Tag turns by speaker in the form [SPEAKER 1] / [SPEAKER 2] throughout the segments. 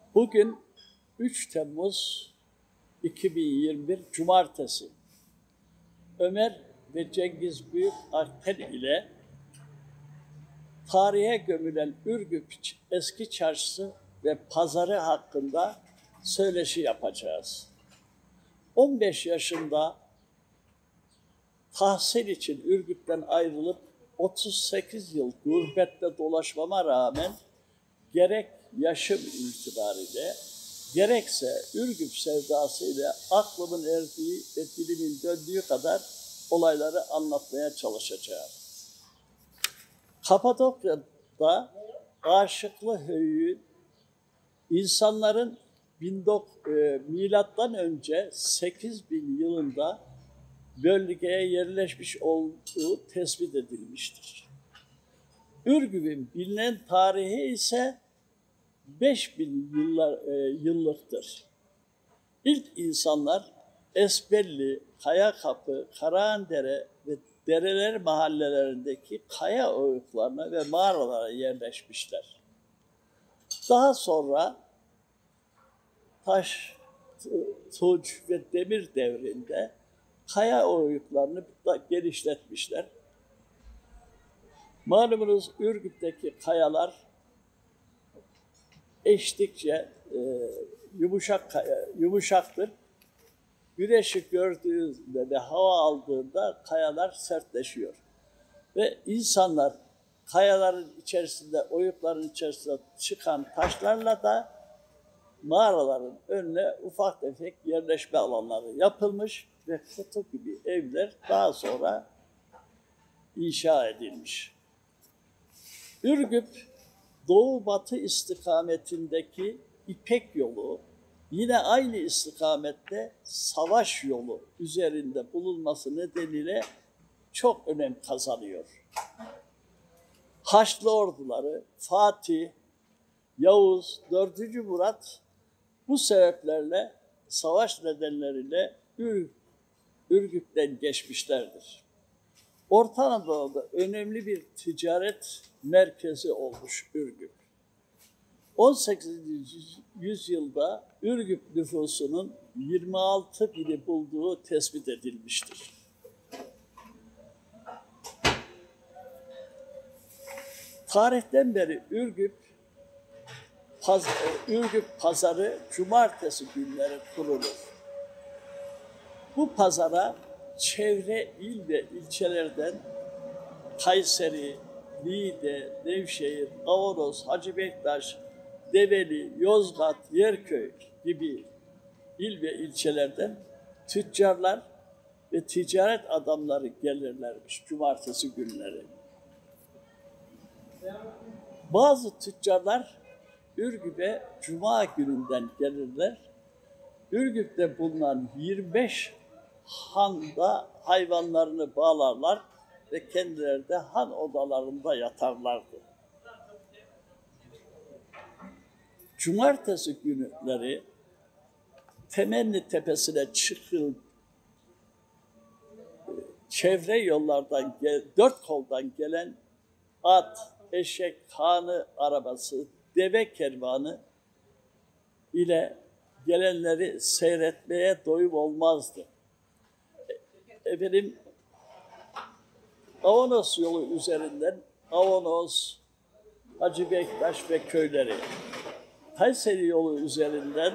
[SPEAKER 1] Bugün 3 Temmuz 2021 Cumartesi. Ömer ve Cengiz Büyük Aktel ile tarihe gömülen Ürgüp Eski Çarşısı ve Pazarı hakkında söyleşi yapacağız. 15 yaşında tahsil için Ürgüp'ten ayrılıp 38 yıl gurbette dolaşmama rağmen gerek yaşım itibariyle gerekse Ürgüp sevdasıyla aklımın erdiği ve dilimin döndüğü kadar olayları anlatmaya çalışacağım. Kapadokya'da Aşıklı Höyük'ün insanların milattan önce 8000 yılında bölgeye yerleşmiş olduğu tespit edilmiştir. Ürgüp'ün bilinen tarihi ise 5000 yıllıktır. İlk insanlar Esbelli, Kayakapı, Karahandere ve Dereler mahallelerindeki kaya oyuklarına ve mağaralara yerleşmişler. Daha sonra taş, tunç ve demir devrinde kaya oyuklarını genişletmişler. Malumunuz Ürgüp'teki kayalar eştikçe yumuşaktır. Güneşi gördüğünde ve hava aldığında kayalar sertleşiyor. Ve insanlar kayaların içerisinde, oyukların içerisinde çıkan taşlarla da mağaraların önüne ufak tefek yerleşme alanları yapılmış ve kutu gibi evler daha sonra inşa edilmiş. Ürgüp, doğu-batı istikametindeki İpek yolu, yine aynı istikamette savaş yolu üzerinde bulunması nedeniyle çok önem kazanıyor. Haçlı orduları, Fatih, Yavuz, 4. Murat bu sebeplerle, savaş nedenleriyle Ürgüp'ten geçmişlerdir. Orta Anadolu'da önemli bir ticaret merkezi olmuş Ürgüp. 18. yüzyılda Ürgüp nüfusunun 26 bini bulduğu tespit edilmiştir. Tarihten beri Ürgüp pazarı cumartesi günleri kurulur. Bu pazara çevre il ve ilçelerden Kayseri, Niğde, Nevşehir, Avanos, Hacı Bektaş, Develi, Yozgat, Yerköy gibi il ve ilçelerden tüccarlar ve ticaret adamları gelirlermiş cumartesi günleri. Bazı tüccarlar Ürgüp'e cuma gününden gelirler. Ürgüp'te bulunan 25 handa hayvanlarını bağlarlar ve kendileri de han odalarında yatarlardı. Cumartesi günleri Temenni Tepesi'ne çıkılıp çevre yollardan, dört koldan gelen at, eşek, hanı arabası, deve kervanı ile gelenleri seyretmeye doyum olmazdı. Efendim, Avanos yolu üzerinden Avanos, Hacı Bektaş ve köyleri, Kayseri yolu üzerinden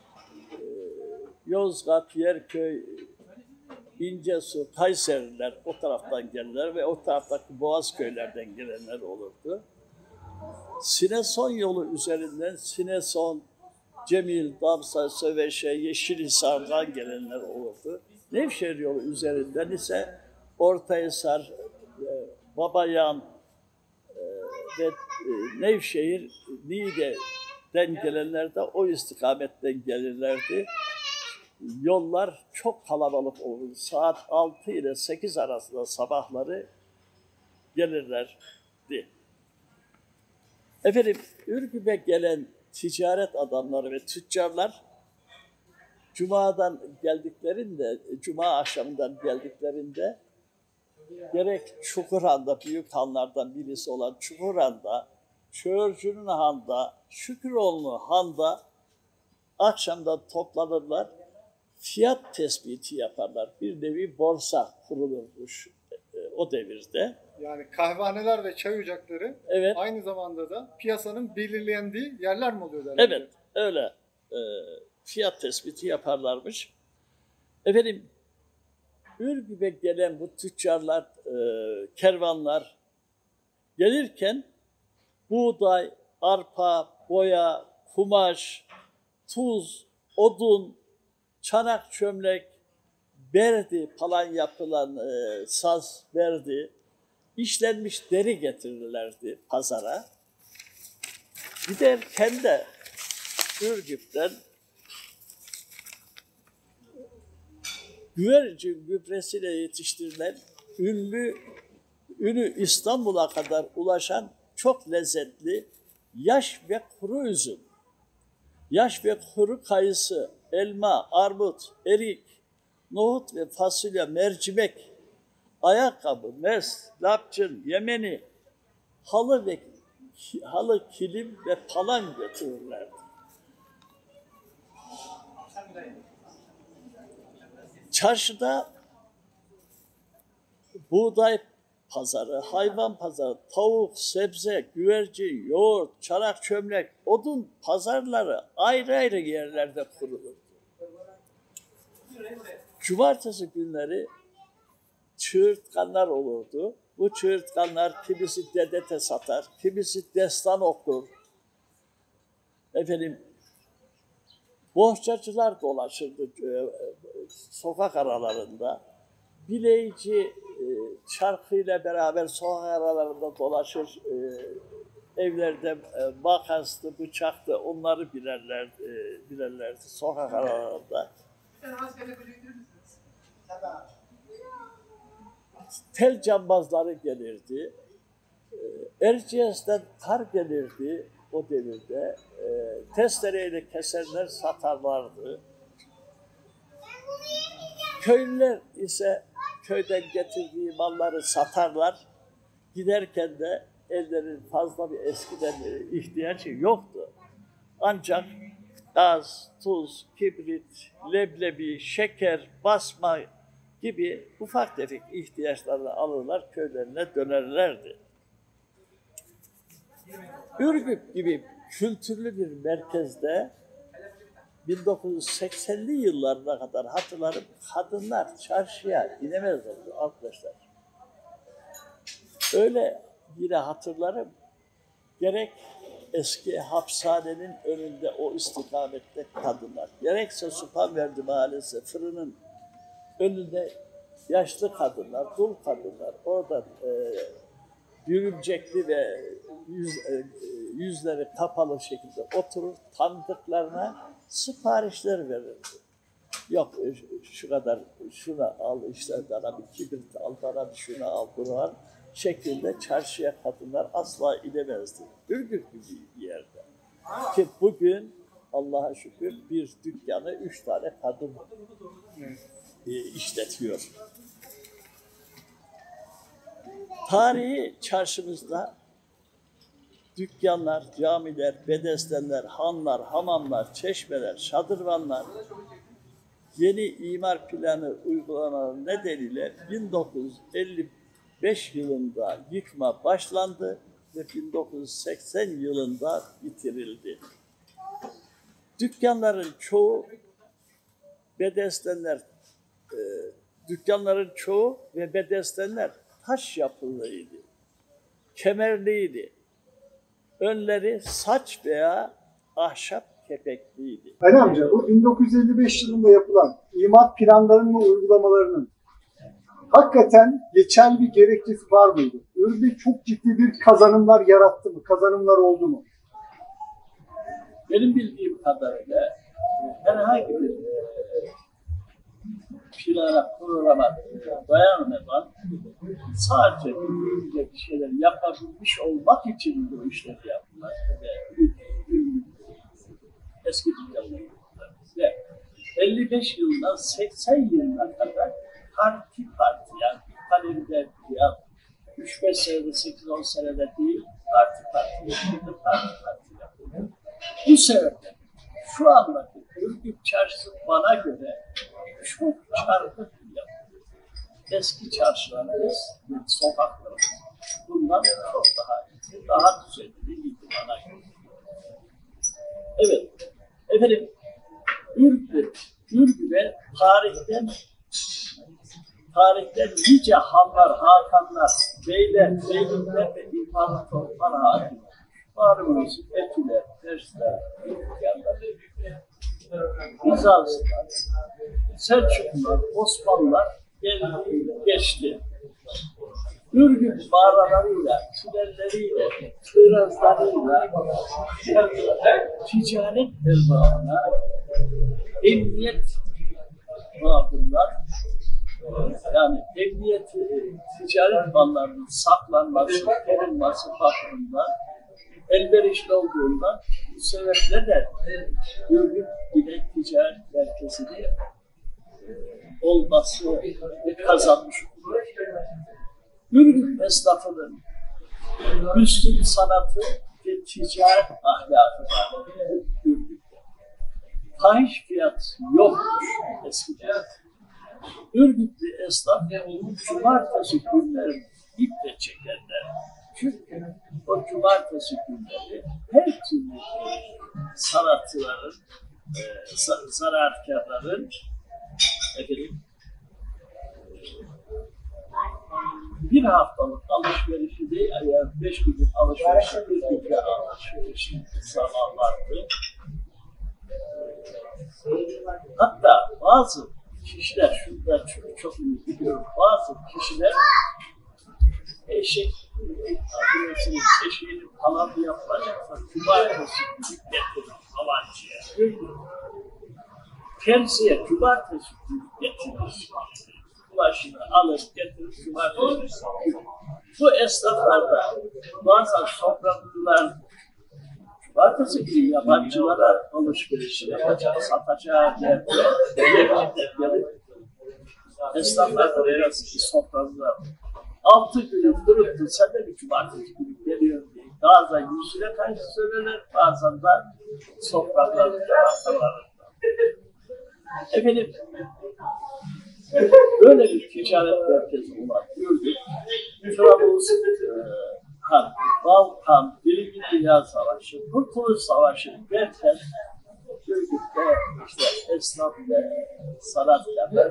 [SPEAKER 1] Yozgat, Yerköy, İncesu, Kayseriler o taraftan gelirler ve o taraftaki Boğaz köylerden gelenler olurdu. Sineson yolu üzerinden Sineson, Cemil, Damsa, Söveşe, Yeşilhisar'dan gelenler olurdu. Nevşehir yolu üzerinden ise Ortahisar, Babayan ve Nevşehir, Niğde'den gelenler de o istikametten gelirlerdi. Yollar çok kalabalık olurdu. Saat 6 ile 8 arasında sabahları gelirlerdi. Efendim, Ürgüp'e gelen ticaret adamları ve tüccarlar Cuma akşamından geldiklerinde gerek Çukurhan'da, büyük hanlardan birisi olan Çukurhan'da, Çöğürcü'nün Han'da, Şüküroğlu Han'da akşamdan toplanırlar, fiyat tespiti yaparlar. Bir nevi borsa kurulurmuş o devirde.
[SPEAKER 2] Yani kahvehaneler ve çay ocakları
[SPEAKER 1] Evet.
[SPEAKER 2] aynı zamanda da piyasanın belirlendiği yerler mi oluyor derler?
[SPEAKER 1] Evet, öyle fiyat tespiti yaparlarmış. Efendim, Ürgüp'e gelen bu tüccarlar, kervanlar gelirken buğday, arpa, boya, kumaş, tuz, odun, çanak, çömlek, berdi falan yapılan saz, berdi, işlenmiş deri getirirlerdi pazara. Giderken de Ürgüp'ten güvercin gübresiyle yetiştirilen ünü İstanbul'a kadar ulaşan çok lezzetli yaş ve kuru üzüm, yaş ve kuru kayısı, elma, armut, erik, nohut ve fasulye, mercimek, ayakkabı, mes, lapçın, yemeni, halı, kilim ve palan götürürlerdi. Çarşıda buğday pazarı, hayvan pazarı, tavuk, sebze, güvercin, yoğurt, çanak, çömlek, odun pazarları ayrı ayrı yerlerde kurulurdu. Cumartesi günleri çığırtkanlar olurdu. Bu çığırtkanlar kimisi dedete satar, kimisi destan okur. Efendim, bohçacılar dolaşırdı sokak aralarında. Bileyici şarkıyla beraber sokak aralarında dolaşır, evlerde makastı, bıçaktı, onları bilerlerdi sokak aralarında. Tel cambazları gelirdi, Erciyes'ten kar gelirdi o devirde, testereyle kesenler satarlardı. Köylüler ise köyden getirdiği malları satarlar. Giderken de ellerin fazla bir eskiden ihtiyacı yoktu. Ancak gaz, tuz, kibrit, leblebi, şeker, basma gibi ufak tefek ihtiyaçlarını alırlar, köylerine dönerlerdi. Ürgüp gibi kültürlü bir merkezde 1980'li yıllarına kadar hatırlarım, kadınlar çarşıya inemezlerdi arkadaşlar. Öyle yine hatırlarım, gerek eski hapishanenin önünde o istikamette kadınlar, gerekse Sultanverdi Mahallesi fırının önünde yaşlı kadınlar, dul kadınlar orada yürümcekli ve yüzleri kapalı şekilde oturur, tanıdıklarına siparişler verirdi. Yok şu kadar, şunu al, işte bana bir kibrit al, bana bir şunu al, bunu al şeklinde çarşıya kadınlar asla inemezdi. Ürgüp gibi bir yerde. Ki bugün Allah'a şükür bir dükkanı 3 tane kadın işletiyor. Tarihi çarşımızda dükkanlar, camiler, bedestenler, hanlar, hamamlar, çeşmeler, şadırvanlar yeni imar planı uygulamaları nedeniyle 1955 yılında yıkma başlandı ve 1980 yılında bitirildi. Dükkanların çoğu ve bedestenler taş yapılıydı, kemerliydi. Önleri saç veya ahşap kepekliydi.
[SPEAKER 2] Ali amca, bu 1955 yılında yapılan imar planlarının ve uygulamalarının hakikaten geçerli bir gerekçesi var mıydı? Ürgüp çok ciddi bir kazanımlar yarattı mı? Kazanımlar oldu mu?
[SPEAKER 1] Benim bildiğim kadarıyla herhangi bir plana, programa dayanmadan sadece bir şeyler yapabilmiş olmak için bu işleri yaptılar. Eski dükkanlarımızda. Ve 55 yılından 80 yılına kadar parti yani bir kalemde ya 3-5 senede 8-10 senede değil parti yapıldı. Bu sebeple şu andaki çarşısı bana göre çok çarpık bir yapı. Eski çarşılarımız, sokaklarımız bundan çok daha düzenliydi bana göre. Evet, efendim, Ürgüp'e tarihten nice hanlar, hakanlar, beyler, beylikler ve imparatorlar hakim. Malumunuz Etiler, Persler, Hristiyanlar, Bizanslılar, Selçuklular, Osmanlılar geldi, geçti. Ürgüp mağaralarıyla, tünelleriyle, kırazlarıyla ticaret erbabına, emniyet babından, yani emniyet ticaret mallarının saklanması, korunması bakımından elverişli olduğundan bu sebeple de Ürgüp ile ticaret merkezini olması kazanmış olur. Ürgüp esnafının üstün sanatı ve ticaret ahlakı var. Ürgüp'te. Fahiş fiyat yokmuş eskiden. Ürgüplü esnaf cumartesi günleri iple çekerler. Çünkü o cumartesi günleri her türlü sanatçıların, sanatkarların bir haftalık alışverişi değil, yani 5 günlük alışverişi, bir günlük alışverişi zaman vardı. Hatta bazı kişiler, şurada çok iyi biliyorum, bazı kişiler eşeğinin halamı yapılacaksa cumartesi günü getirir havancıya. Kendisiye cumartesi günü getirir. Bulaşını alır, getirir cumartesi günü. Bu esnaflarda bazen sofralılar cumartesi günü yabancılara alışveriş yapacak, satacak yerde esnaflar da biraz sofralılar 6 günü durup sen de bir cumartesi günü geliyor diye. Bazen yüzüne karşı söylerler, bazen de sofralarında, arkalarında. Efendim, böyle bir ticaret merkezi olan Ürgüp, Trablusgarp, Balkan, Birinci Dünya Savaşı, Kurtuluş Savaşı derken Ürgüp'te işte esnaf ve sanatkarlar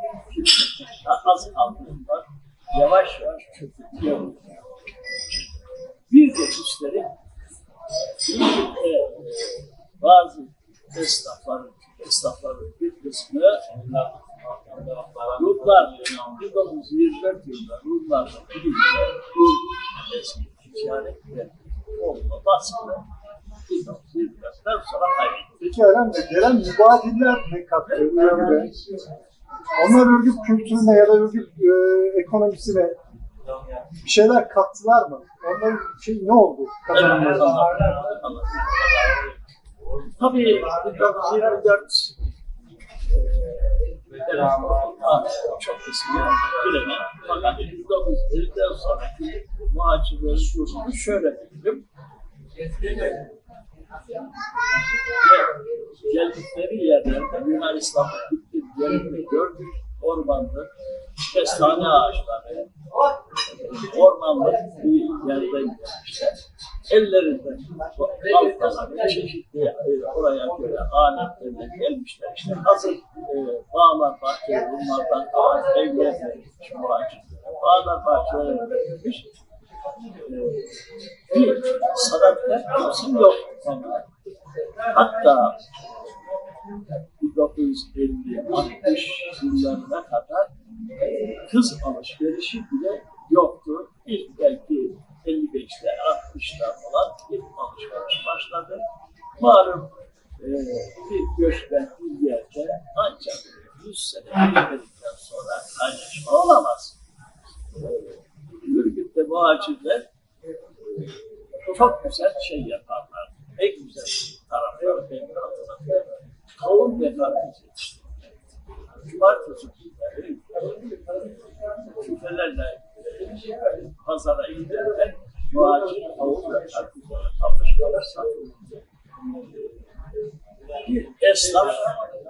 [SPEAKER 1] az kaldığında yavaş yavaş çöküyor. Bir de üstelik bazı esnafların bir kısmı Rumlar, 1924 yılında Rumlarla birlikte eski ticaretler olma baskılı 1924'ten sonra kaybetti.
[SPEAKER 2] Peki Eren Bey, gelen mübadiller ne kattı Ürgüp'e? Onlar Ürgüp kültürüne ya da Ürgüp ekonomisine bir şeyler kattılar mı? Onların ne oldu?
[SPEAKER 1] Tabii 1924 çok eski bilemem. Fakat 1950'den sonraki muhacirlerin durumunu şöyle bildim. Geldikleri yerlerde Yunanistan'da gittik, yerinde gördük, ormanlık, kestane ağaçları, ormanlık bir yerden gelmişler. Ellerinde altlarında çeşitli oraya göre aletlerle gelmişler. İşte hazır bağlar, bahçeler, bunlardan kalan evler verilmiş muhacirlere. Bağlar, bahçeler verilmiş. Bir sadakat kimsin yok. Hatta 1950-60 yıllarına kadar kız alışverişi bile yoktu. İlk belki 55'te, 60'ta falan ilk alışveriş başladı. Malum bir göçmen bir yerde ancak 100 sene geçmedikten sonra kaynaşma olamaz. Ürgüp'te muhacirler çok güzel şey yaparlar. En güzel tarafları benim hatırlatıyorum. Kavun ve karpuz yetiştirmek. Cumartesi günleri küfelerle pazara giderler. Muhacir kavun ve karpuzlara kapışmalar satılır. Bir esnaf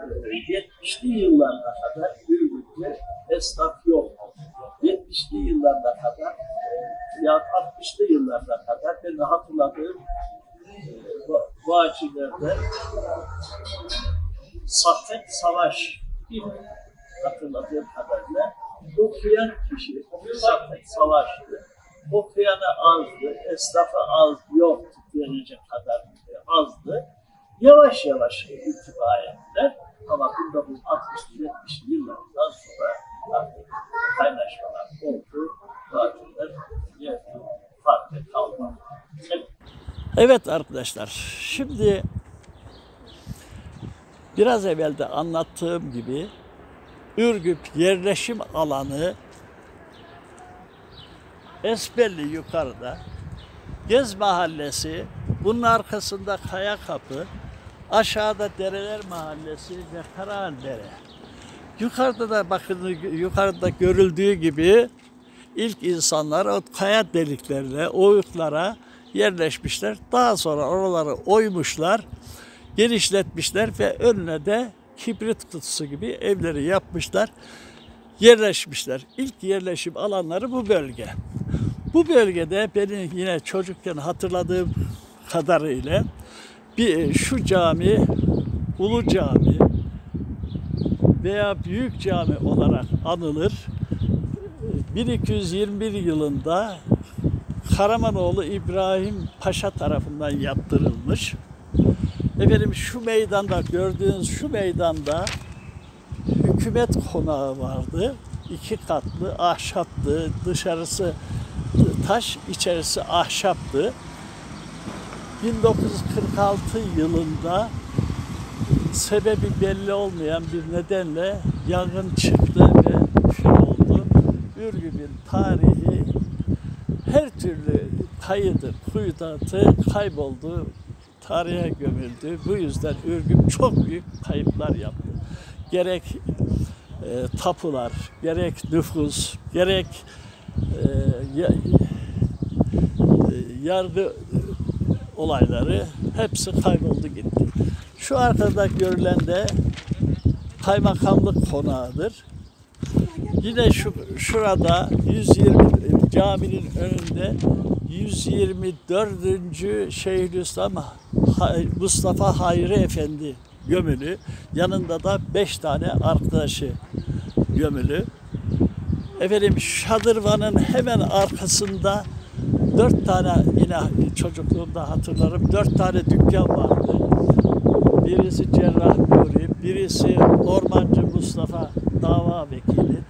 [SPEAKER 1] 70'li yıllarına kadar Ürgüp'te esnaf yok. 70'li yıllarına kadar ya 60'lı yıllarına kadar ben hatırladığım Bağcılar'da Saffet Savaş gibi hatırladığım kadarıyla okuyan kişi Saffet Savaş'tı. Okuyanı azdı, esnafı az yoktu denecek kadar azdı. Yavaş yavaş intiba ettiler ama 1960-70'li yıllardan sonra artık kaynaşmalar oldu, Bağcılar farklı kalmadı. Evet arkadaşlar, şimdi biraz evvel de anlattığım gibi Ürgüp yerleşim alanı Esbelli yukarıda, Gez Mahallesi, bunun arkasında Kayakapı, aşağıda Dereler Mahallesi ve Karahandere. Yukarıda da bakın, yukarıda görüldüğü gibi ilk insanlar o kaya deliklerine, oyuklara yerleşmişler. Daha sonra oraları oymuşlar, genişletmişler ve önüne de kibrit kutusu gibi evleri yapmışlar, yerleşmişler. İlk yerleşim alanları bu bölge. Bu bölgede benim yine çocukken hatırladığım kadarıyla şu cami, Ulu Cami veya Büyük Cami olarak anılır. 1221 yılında Karamanoğlu İbrahim Paşa tarafından yaptırılmış. Efendim şu meydanda, gördüğünüz şu meydanda hükümet konağı vardı. 2 katlı, ahşaptı. Dışarısı taş, içerisi ahşaptı. 1946 yılında sebebi belli olmayan bir nedenle yangın çıktı ve kül oldu. Ürgüp'ün tarihi her türlü kayıdı, kuyudatı kayboldu, tarihe gömüldü. Bu yüzden Ürgüp çok büyük kayıplar yaptı. Gerek tapular, gerek nüfus, gerek yargı olayları hepsi kayboldu gitti. Şu arkada görülen de kaymakamlık konağıdır. Yine şurada 120 caminin önünde 124. Şeyhülislam Mustafa Hayri Efendi gömülü. Yanında da 5 tane arkadaşı gömülü. Efendim Şadırvan'ın hemen arkasında 4 tane, yine çocukluğumda hatırlarım, 4 tane dükkan vardı. Birisi Cerrah Nuri, birisi Ormancı Mustafa dava vekili,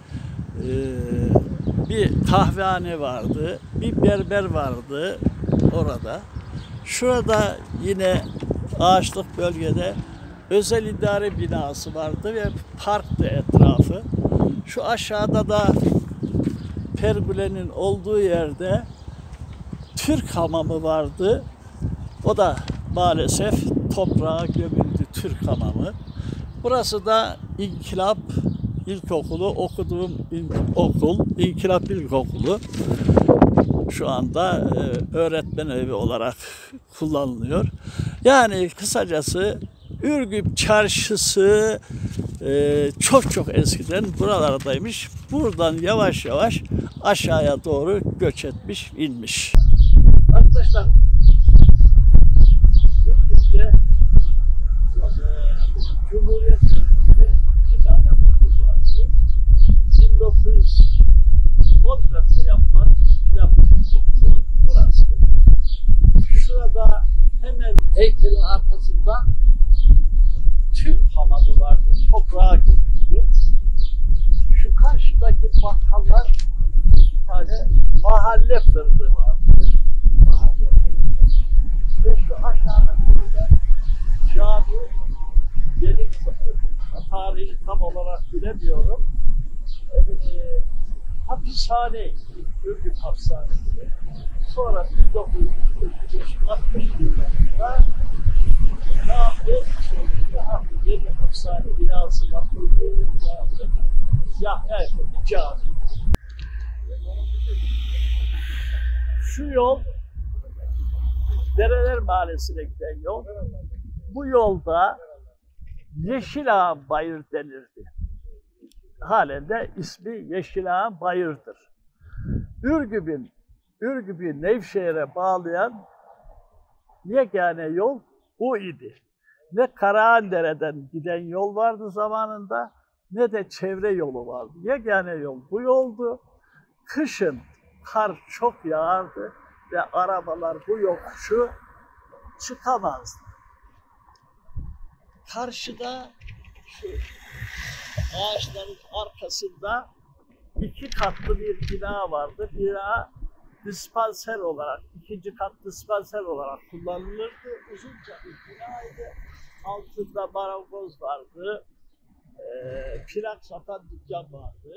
[SPEAKER 1] bir kahvehane vardı, bir berber vardı orada. Şurada yine ağaçlık bölgede özel idare binası vardı ve parktı etrafı. Şu aşağıda da pergolenin olduğu yerde Türk hamamı vardı. O da maalesef toprağa gömüldü, Türk hamamı. Burası da İnkılap İlkokulu, okuduğum okul, İnkılap İlkokulu. Şu anda öğretmen evi olarak kullanılıyor. Yani kısacası Ürgüp Çarşısı çok çok eskiden buralardaymış. Buradan yavaş yavaş aşağıya doğru göç etmiş, inmiş. Arkadaşlar, Ürgüp'te Cumhuriyet döneminde 2 tane okul vardı. 1914'te yapılan okulu burası. Şurada hemen heykelin arkasında Türk hamamı vardı, toprağa gömüldü. Şu karşıdaki bakkallar 2 tane mahalle fırını vardı. Ve şu aşağıda burada cami, benim tarihi tam olarak bilemiyorum. Hapishane, Ürgüp Hapishanesi. Sonra 1960 yıllarında yeni hapishane binası yapıldı. Yahya Efendi Camii. Şu yol Dereler Mahallesi'ne giden yol. Bu yolda Yeşilağan Bayır denirdi. Halen de ismi Yeşilağan Bayır'dır. Ürgüp'ü Nevşehir'e bağlayan yegane yol bu idi. Ne Karahandere'den giden yol vardı zamanında, ne de çevre yolu vardı. Yegane yol bu yoldu. Kışın kar çok yağardı ve arabalar bu yokuşu çıkamazdı. Karşıda şu ağaçların arkasında 2 katlı bir bina vardı. Bina dispanser olarak, 2. kat dispanser olarak kullanılırdı. Uzunca bir binaydı. Altında marangoz vardı. Plak satan dükkan vardı.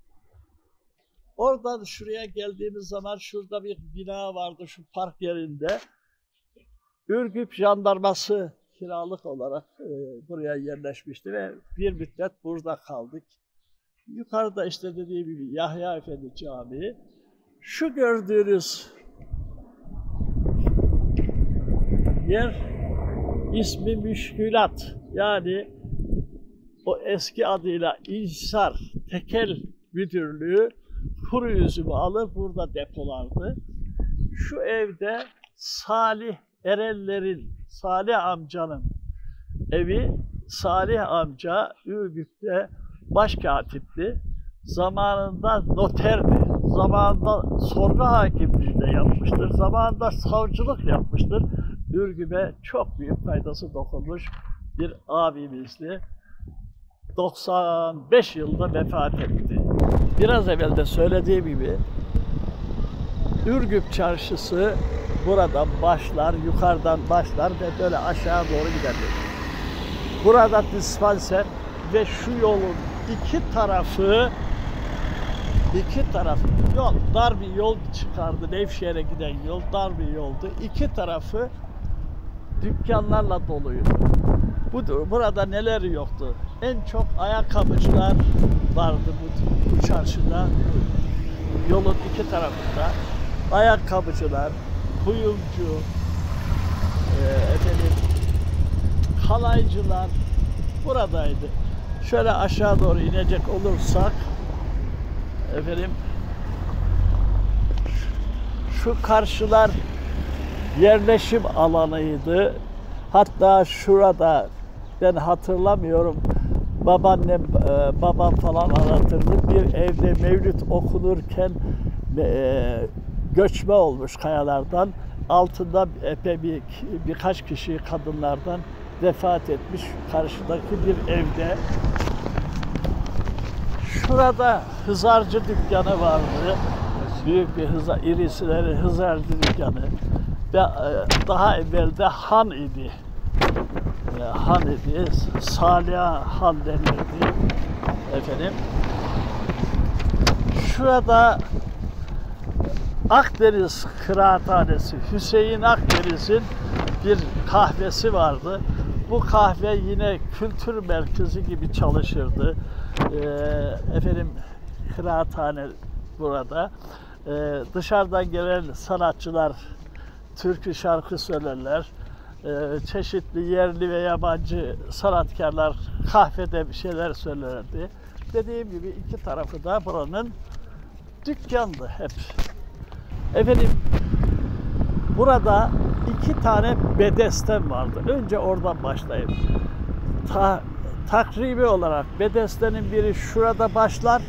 [SPEAKER 1] Oradan şuraya geldiğimiz zaman şurada bir bina vardı şu park yerinde. Ürgüp Jandarması kiralık olarak buraya yerleşmişti ve bir müddet burada kaldık. Yukarıda işte dediğim gibi Yahya Efendi Camii. Şu gördüğünüz yer ismi Müşkülat. Yani o eski adıyla İnhisar Tekel Müdürlüğü kuru üzümü alır burada depolardı. Şu evde Salih Ereller'in, Salih amcanın evi. Salih amca Ürgüp'te başkatipti. Zamanında noterdi. Zamanında sorgu hakimliği de yapmıştır. Zamanında savcılık yapmıştır. Ürgüp'e çok büyük faydası dokunmuş bir abimizdi. 95 yılında vefat etti. Biraz evvel de söylediğim gibi Ürgüp Çarşısı buradan başlar, yukarıdan başlar ve böyle aşağı doğru gider. Burada dispanser ve şu yolun iki tarafı yol, dar bir yol çıkardı. Nevşehir'e giden yol dar bir yoldu. İki tarafı dükkanlarla doluydu. Burada neler yoktu? En çok ayakkabıcılar vardı bu çarşıda. Yolun iki tarafında. Ayakkabıcılar, kuyumcu, halaycılar buradaydı. Şöyle aşağı doğru inecek olursak şu karşılar yerleşim alanıydı. Hatta şurada ben hatırlamıyorum, babam falan anlatırdı. Bir evde mevlüt okunurken göçme olmuş kayalardan. Altında epey birkaç kişi kadınlardan vefat etmiş karşıdaki bir evde. Şurada hızarcı dükkanı vardı. Büyük bir irisileri hızarcı dükkanı. Ve daha evvelde han idi. Han idi. Salih Han denirdi. Şurada Akdeniz Kıraathanesi, Hüseyin Akdeniz'in bir kahvesi vardı. Bu kahve yine kültür merkezi gibi çalışırdı. Kıraathane burada. Dışarıdan gelen sanatçılar türkü şarkı söylerler. Çeşitli yerli ve yabancı sanatkarlar kahvede bir şeyler söylerdi. Dediğim gibi iki tarafı da buranın dükkandı hep. Burada iki tane bedesten vardı. Önce oradan başlayayım. Takribi olarak bedestenin biri şurada başlar,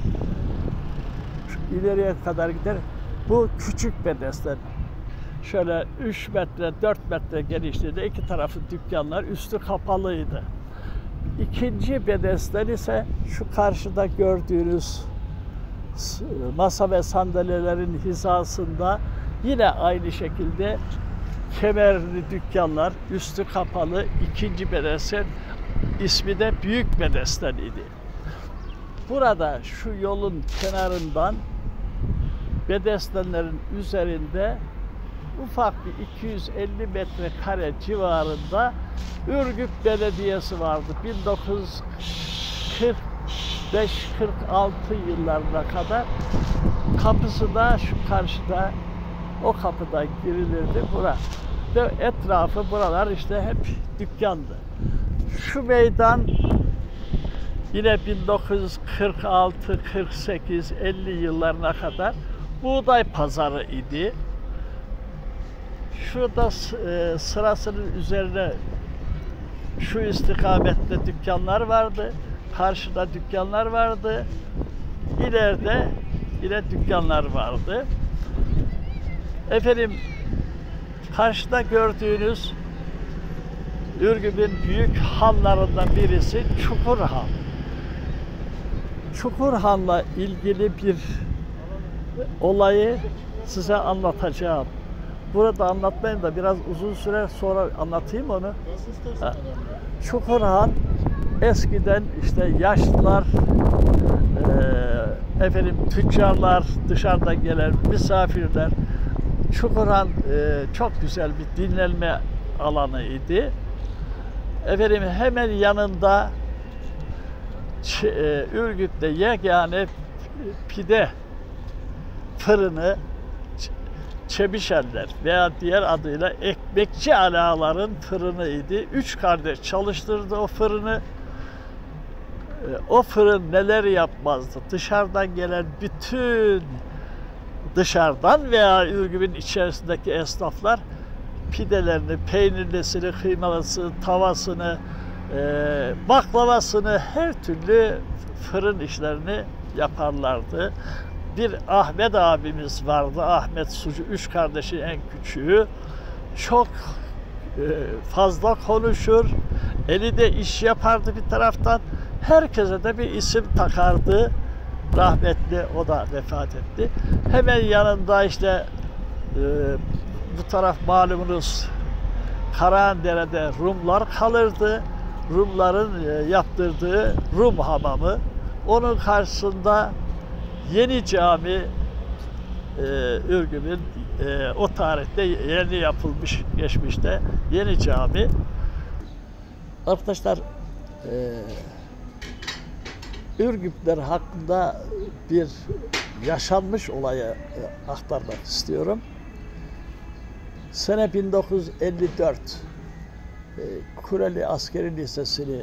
[SPEAKER 1] ileriye kadar gider. Bu küçük bedesten. Şöyle 3 metre, 4 metre genişliğinde iki tarafı dükkanlar, üstü kapalıydı. İkinci bedesten ise şu karşıda gördüğünüz masa ve sandalyelerin hizasında yine aynı şekilde kemerli dükkanlar, üstü kapalı ikinci bedesten, ismi de Büyük Bedesten idi. Burada şu yolun kenarından bedestenlerin üzerinde ufak bir 250 metrekare civarında Ürgüp Belediyesi vardı. 1945-46 yıllarına kadar. Kapısı da şu karşıda, o kapıdan girilirdi. Ve etrafı buralar işte hep dükkandı. Şu meydan yine 1946, 48, 50 yıllarına kadar buğday pazarı idi. Şurada sırasının üzerine şu istikamette dükkanlar vardı. Karşıda dükkanlar vardı. İleride yine dükkanlar vardı. Efendim, karşıda gördüğünüz Ürgüp'ün büyük hanlarından birisi Çukurhan. Çukurhan'la ilgili bir olayı size anlatacağım. Burada anlatmayayım da biraz uzun süre sonra anlatayım onu. Çukurhan eskiden işte yaşlılar, efendim tüccarlar, dışarıdan gelen misafirler, Çukurhan çok güzel bir dinlenme alanı idi. Efendim hemen yanında Ürgüp'te yegane pide fırını Çebişenler veya diğer adıyla Ekmekçi Alaların fırını idi. 3 kardeş çalıştırdı o fırını. O fırın neler yapmazdı? Dışarıdan gelen bütün dışarıdan veya Ürgüp'ün içerisindeki esnaflar pidelerini, peynirlisini, kıymalısını, tavasını, baklavasını, her türlü fırın işlerini yaparlardı. Bir Ahmet abimiz vardı, Ahmet Sucu, 3 kardeşin en küçüğü. Çok fazla konuşur, eli de iş yapardı bir taraftan. Herkese de bir isim takardı. Rahmetli, o da vefat etti. Hemen yanında işte bu taraf malumunuz Karahandere'de Rumlar kalırdı. Rumların yaptırdığı Rum hamamı. Onun karşısında Yeni Cami, Ürgüp'ün o tarihte yeni yapılmış, geçmişte Yeni Cami. Arkadaşlar, Ürgüpler hakkında bir yaşanmış olayı aktarmak istiyorum. Sene 1954 Kureli Askeri Lisesi'ni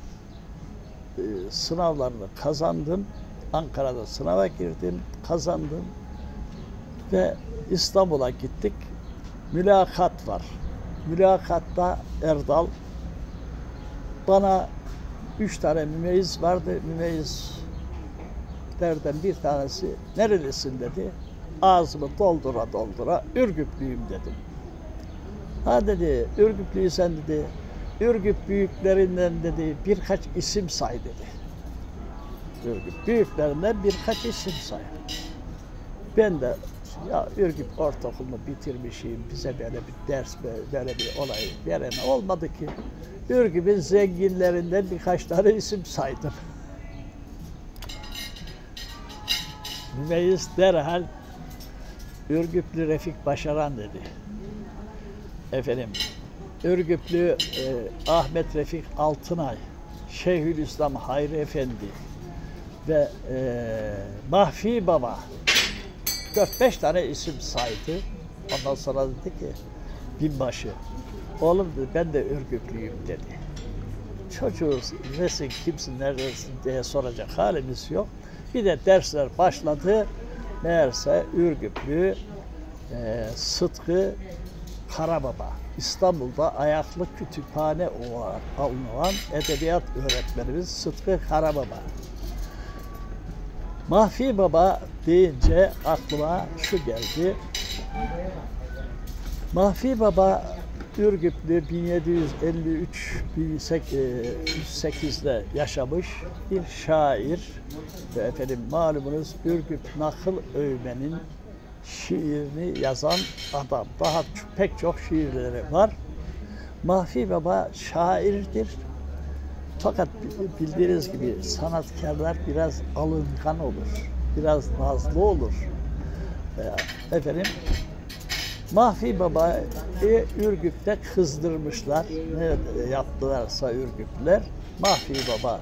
[SPEAKER 1] sınavlarını kazandım. Ankara'da sınava girdim, kazandım ve İstanbul'a gittik. Mülakat var. Mülakatta Erdal bana 3 tane mümeyyiz vardı. Mümeyyizlerden bir tanesi nerelisin dedi. Ağzımı doldura doldura Ürgüplüyüm dedim. Ha dedi, Ürgüplüysen dedi, Ürgüp büyüklerinden dedi birkaç isim say dedi. Ürgüp büyüklerinden birkaç isim say. Ben de ya Ürgüp ortaokulunu bitirmişim, bize böyle bir ders, böyle bir olay veren olmadı ki. Ürgüp'ün zenginlerinden birkaç tane isim saydım. Mümeyyiz derhal Ürgüplü Refik Başaran dedi. Efendim, Ürgüplü Ahmet Refik Altınay, Şeyhülislam Hayri Efendi ve Mahfi Baba 4-5 tane isim saydı. Ondan sonra dedi ki binbaşı, oğlum dedi, ben de Ürgüplüyüm dedi. Çocuğu nesin, kimsin, neredesin diye soracak halimiz yok. Bir de dersler başladı. Meğerse Ürgüplü Sıtkı Karababa, İstanbul'da ayaklı kütüphane olarak alınan edebiyat öğretmenimiz Sıtkı Karababa. Mahfi Baba deyince aklıma şu geldi. Mahfi Baba Ürgüplü 1753-1808'de yaşamış bir şair ve efendim malumunuz Ürgüp Nakıl Övmen'in şiirini yazan adam. Daha pek çok şiirleri var. Mahfi Baba şairdir. Fakat bildiğiniz gibi sanatkarlar biraz alıngan olur, biraz nazlı olur. Efendim, Mahfi Baba'yı Ürgüp'te kızdırmışlar. Ne yaptılarsa Ürgüplüler. Mahfi Baba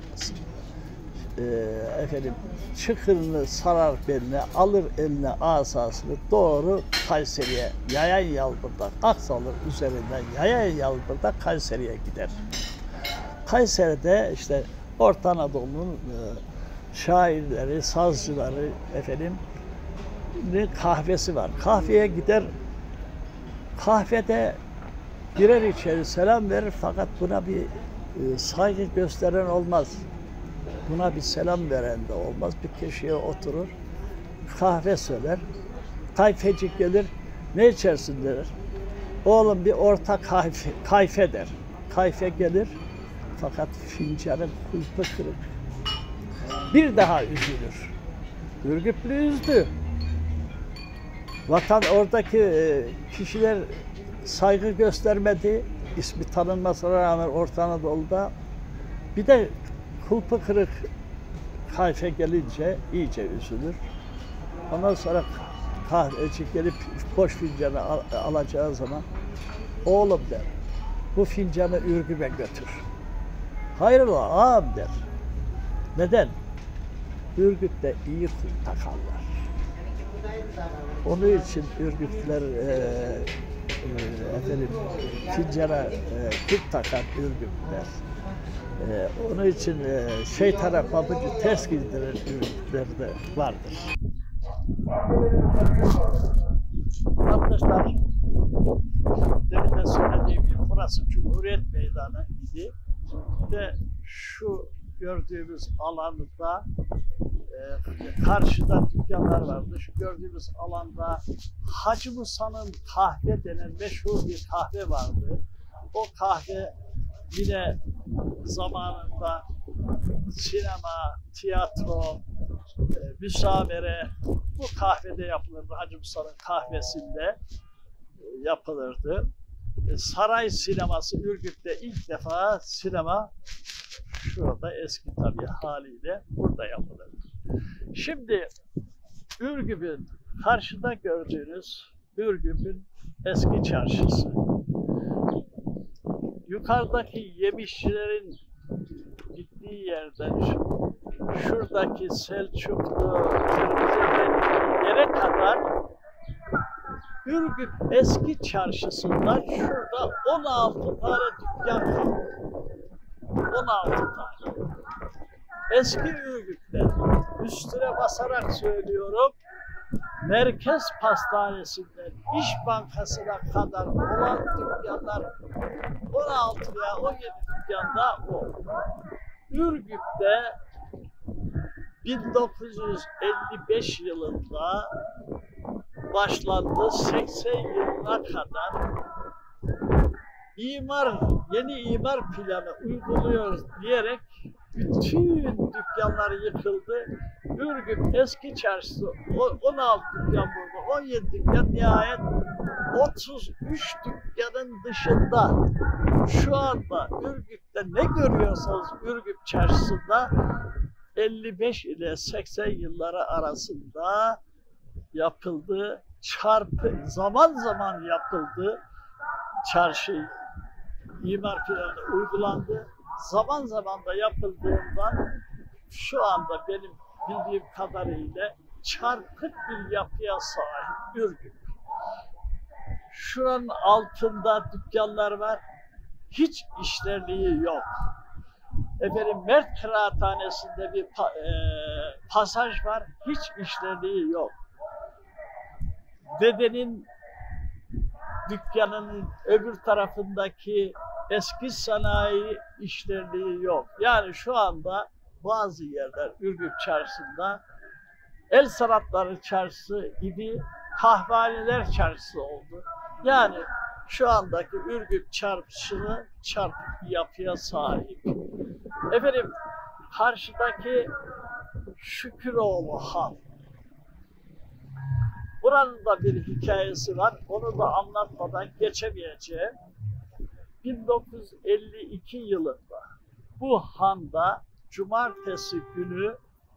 [SPEAKER 1] efendim çıkırını sarar beline, alır eline asasını doğru Kayseri'ye, Yayan Yalbır'da, Aksalır üzerinden Yayan Yalbır'da Kayseri'ye gider. Kayseri'de işte Orta Anadolu'nun şairleri, sazcıları efendim kahvesi var. Kahveye gider, kahvede girer içeri selam verir fakat buna bir saygı gösteren olmaz. Buna bir selam veren de olmaz. Bir köşeye oturur, kahve söyler. Kayfeci gelir, ne içersin der. Oğlum bir orta kayfe der. Kayfe gelir fakat fincanın kulpu kırık. Bir daha üzülür. Ürgüplü üzdü. Vatan oradaki kişiler saygı göstermedi. İsmi tanınmasına rağmen Orta Anadolu'da. Bir de kulpu kırık kayfe gelince iyice üzülür. Ondan sonra kahveci gelip boş fincanı alacağı zaman oğlum der, bu fincanı Ürgüp'e götür. Hayrola ağam der. Neden? Ürgüp'te iyi kul takarlar. Onun için Ürgüpler efendim fincana kul takar Ürgüpler. Onun için şeytana pabucu ters giydiren Ürgüpler de vardır. Arkadaşlar, demin de söylediğim gibi burası Cumhuriyet Meydanı idi ve şu gördüğümüz alanda karşıda dükkanlar vardı. Şu gördüğümüz alanda Hacı Musa'nın kahve denen meşhur bir kahve vardı. O kahve yine zamanında sinema, tiyatro, müsamere bu kahvede yapılırdı. Hacı Musa'nın kahvesinde yapılırdı. Saray sineması Ürgüp'te ilk defa sinema şurada eski tabii haliyle burada yapılırdı. Şimdi Ürgüp'ün karşıda gördüğünüz Ürgüp'ün eski çarşısı. Yukarıdaki yemişçilerin gittiği yerden şuradaki Selçuklu yere kadar Ürgüp eski çarşısında şurada 16 tane dükkan var. 16 tane. Eski Ürgüp'te üstüne basarak söylüyorum, Merkez Pastanesi'nden İş Bankası'na kadar olan dükkanlar 16 veya 17 dükkanda o. Ürgüp'te 1955 yılında başlandı, 80 yılına kadar yeni imar planı uyguluyoruz diyerek bütün dükkanlar yıkıldı. Ürgüp eski çarşısı 16 dükkan burada, 17 dükkan, nihayet 33 dükkanın dışında şu anda Ürgüp'te ne görüyorsanız Ürgüp çarşısında 55 ile 80 yılları arasında yapıldı. Zaman zaman yapıldı. Çarşı imar planı uygulandı. Zaman zaman da yapıldığından şu anda benim bildiğim kadarıyla çarpık bir yapıya sahip Ürgüp. Şuranın altında dükkanlar var. Hiç işlerliği yok. Efendim Mert Kıraathanesi'nde bir pasaj var. Hiç işlerliği yok. Dedenin dükkanının öbür tarafındaki eski sanayi işlerliği yok. Yani şu anda bazı yerler Ürgüp çarşısında el sanatları çarşısı idi, kahvehaneler çarşısı oldu. Yani şu andaki Ürgüp çarşısı çarpık bir yapıya sahip. Efendim karşıdaki Şüküroğlu Han. Buranın da bir hikayesi var. Onu da anlatmadan geçemeyeceğim. 1952 yılında bu handa cumartesi günü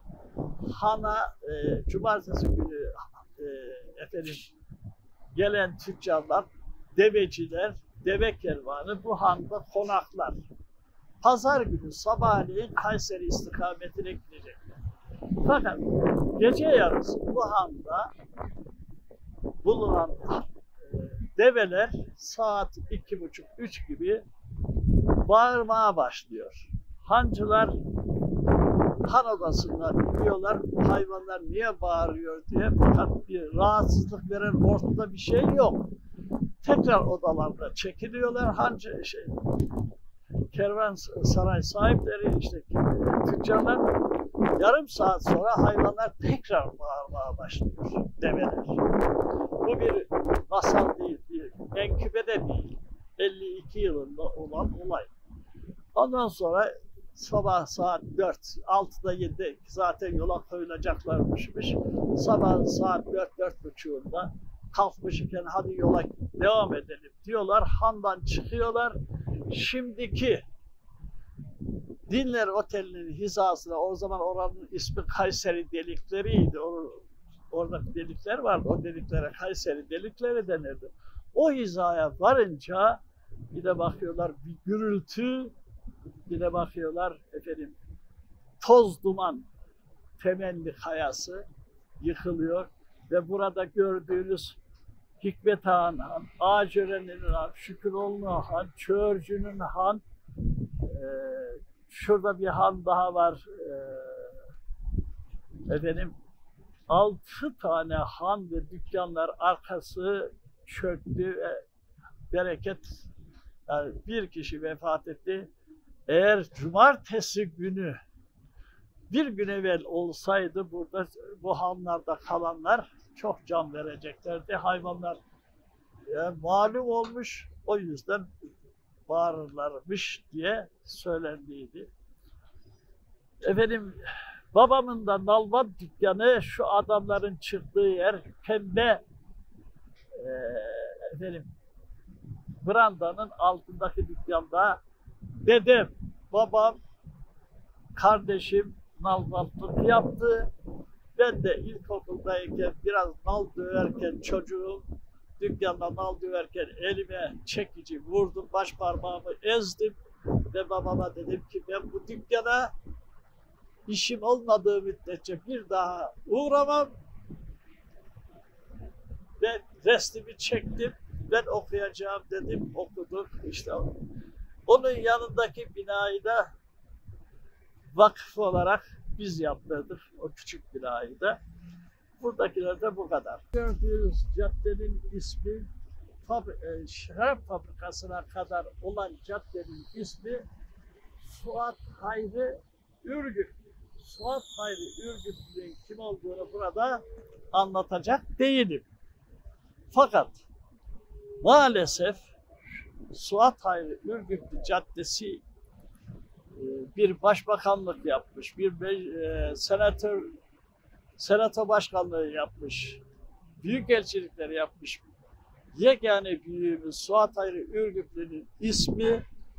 [SPEAKER 1] efendim gelen tüccarlar, deveciler, deve kervanı bu handa konaklar. Pazar günü sabahleyin Kayseri istikametine gidecekler. Fakat gece yarısı bu handa bulunan develer saat 2.30-3 gibi bağırmaya başlıyor. Hancılar han odasından gidiyorlar, hayvanlar niye bağırıyor diye, fakat bir rahatsızlık veren ortada bir şey yok. Tekrar odalarda çekiliyorlar. Hancı kervansaray sahipleri, işte tüccarlar, yarım saat sonra hayvanlar tekrar bağırmaya başlıyor, develer. Bu bir masal değil, bir menkıbe de değil. 52 yılında olan olay. Ondan sonra sabah saat 4, 6'da 7'de zaten yola koyulacaklarmışmış. Sabah saat 4-4.30'da kalkmış iken hadi yola devam edelim diyorlar. Handan çıkıyorlar. Şimdiki Dinler Oteli'nin hizasına, o zaman oranın ismi Kayseri delikleriydi. Orada delikler vardı. O deliklere Kayseri delikleri denirdi. O hizaya varınca bir de bakıyorlar bir gürültü, bir de bakıyorlar efendim toz duman, temelli kayası yıkılıyor ve burada gördüğünüz Hikmet Ağa'nın han, Ağaçören'in han, Şüküroğlu'nun han, Çöğürcü'nün han, şurada bir han daha var, efendim 6 tane han ve dükkanlar arkası çöktü ve bereket, yani bir kişi vefat etti. Eğer cumartesi günü bir gün evvel olsaydı burada bu hanlarda kalanlar çok can vereceklerdi. Hayvanlar malum olmuş, o yüzden bağırırlarmış diye söylendiydi. Efendim babamın da nalban dükkanı şu adamların çıktığı yer pembe efendim brandanın altındaki dükkanda dedem, babam, kardeşim nalbantlık yaptı. Ben de ilkokuldayken biraz nal döverken çocuğum dükkanda nal döverken elime çekici vurdum, baş parmağımı ezdim ve babama dedim ki ben bu dükkana işim olmadığı müddetçe bir daha uğramam. Ben restimi çektim, ben okuyacağım dedim, okuduk işte. Onun yanındaki binayı da vakıf olarak biz yaptırdık, o küçük binayı da. Buradakiler de bu kadar. Gördüğünüz caddenin ismi, şarap fabrikasına kadar olan caddenin ismi Suat Hayri Ürgüp. Suat Hayri Ürgüp'ün kim olduğunu burada anlatacak değilim. Fakat maalesef Suat Hayri Ürgüplü Caddesi bir başbakanlık yapmış, bir senato başkanlığı yapmış, büyükelçilikler yapmış. Yegane büyüğümüz Suat Hayri Ürgüplü'nün ismi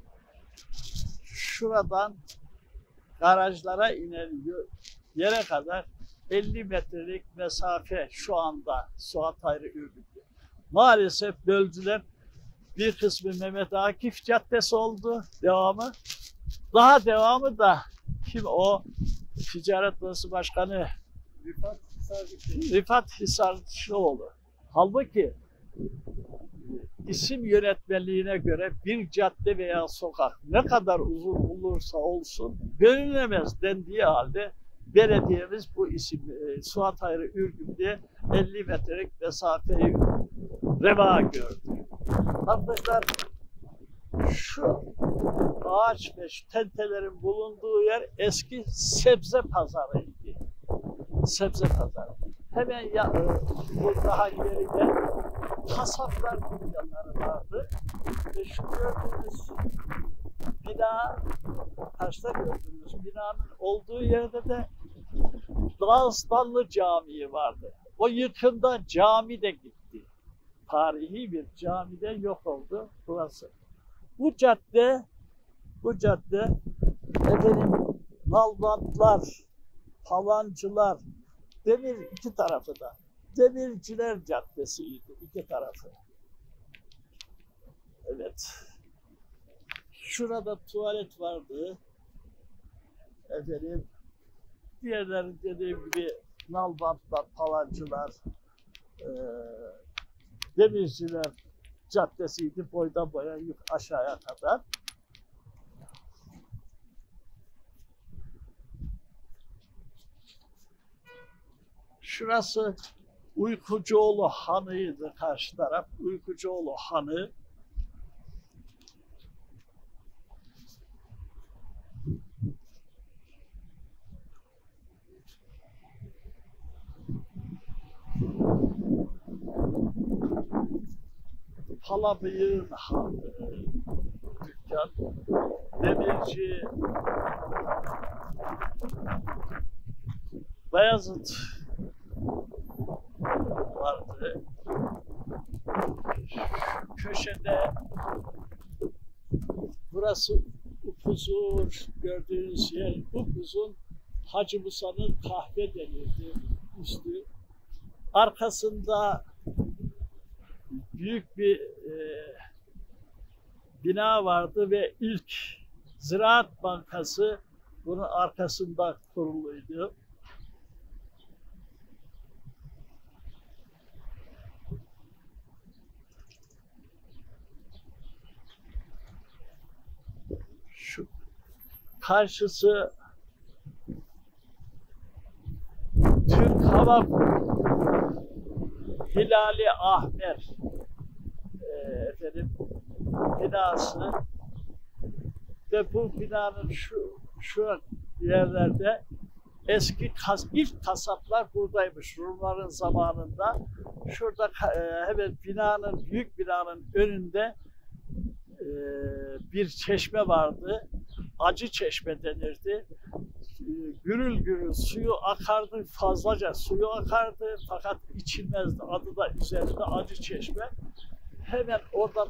[SPEAKER 1] şuradan garajlara inen yere kadar 50 metrelik mesafe şu anda Suat Hayri Ürgüplü. Maalesef böldüler. Bir kısmı Mehmet Akif Caddesi oldu, devamı. Daha devamı da kim o? Ticaret Odası Başkanı Rifat Hisarcıoğlu. Halbuki isim yönetmeliğine göre bir cadde veya sokak ne kadar uzun olursa olsun bölünemez dendiği halde belediyemiz bu isim Suat Hayri Ürgüp'te 50 metrelik mesafeyi reva gördü. Arkadaşlar şu ağaç ve şu tentelerin bulunduğu yer eski sebze pazarıydı. Sebze pazarı. Hemen bu daha ileride kasaplar dükkanları vardı. Ve şu gördüğünüz bina, karşıda gördüğünüz binanın olduğu yerde de Dağıstanlı Camii vardı. O yıkımda cami de gitti. Tarihi bir camide yok oldu burası. Bu cadde efendim nalbantlar, palancılar, demir iki tarafı da. Demirciler Caddesi'ydi iki tarafı. Evet. Şurada tuvalet vardı. Efendim diğerleri dediğim gibi nalbantlar, palancılar, demirciler Caddesi'ydi boydan boya aşağıya kadar. Şurası Uykucuoğlu Hanı'ydı, karşı taraf. Uykucuoğlu Hanı. Palabıyık'ın dükkan, demirci, Bayezid vardı. Şu köşede, burası upuzun, gördüğünüz yer upuzun, Hacı Musa'nın kahve denirdi üstü. Arkasında büyük bir bina vardı ve ilk Ziraat Bankası bunun arkasında kuruluydu. Şu karşısı Türk Hava Hilali Ahmer binası ve bu binanın şu yerlerde ilk kasaplar buradaymış Rumların zamanında. Şurada hemen büyük binanın önünde bir çeşme vardı. Acı Çeşme denirdi. Gürül gürül suyu akardı, fazlaca suyu akardı fakat içilmezdi. Adı da üzerinde Acı Çeşme. Hemen oradan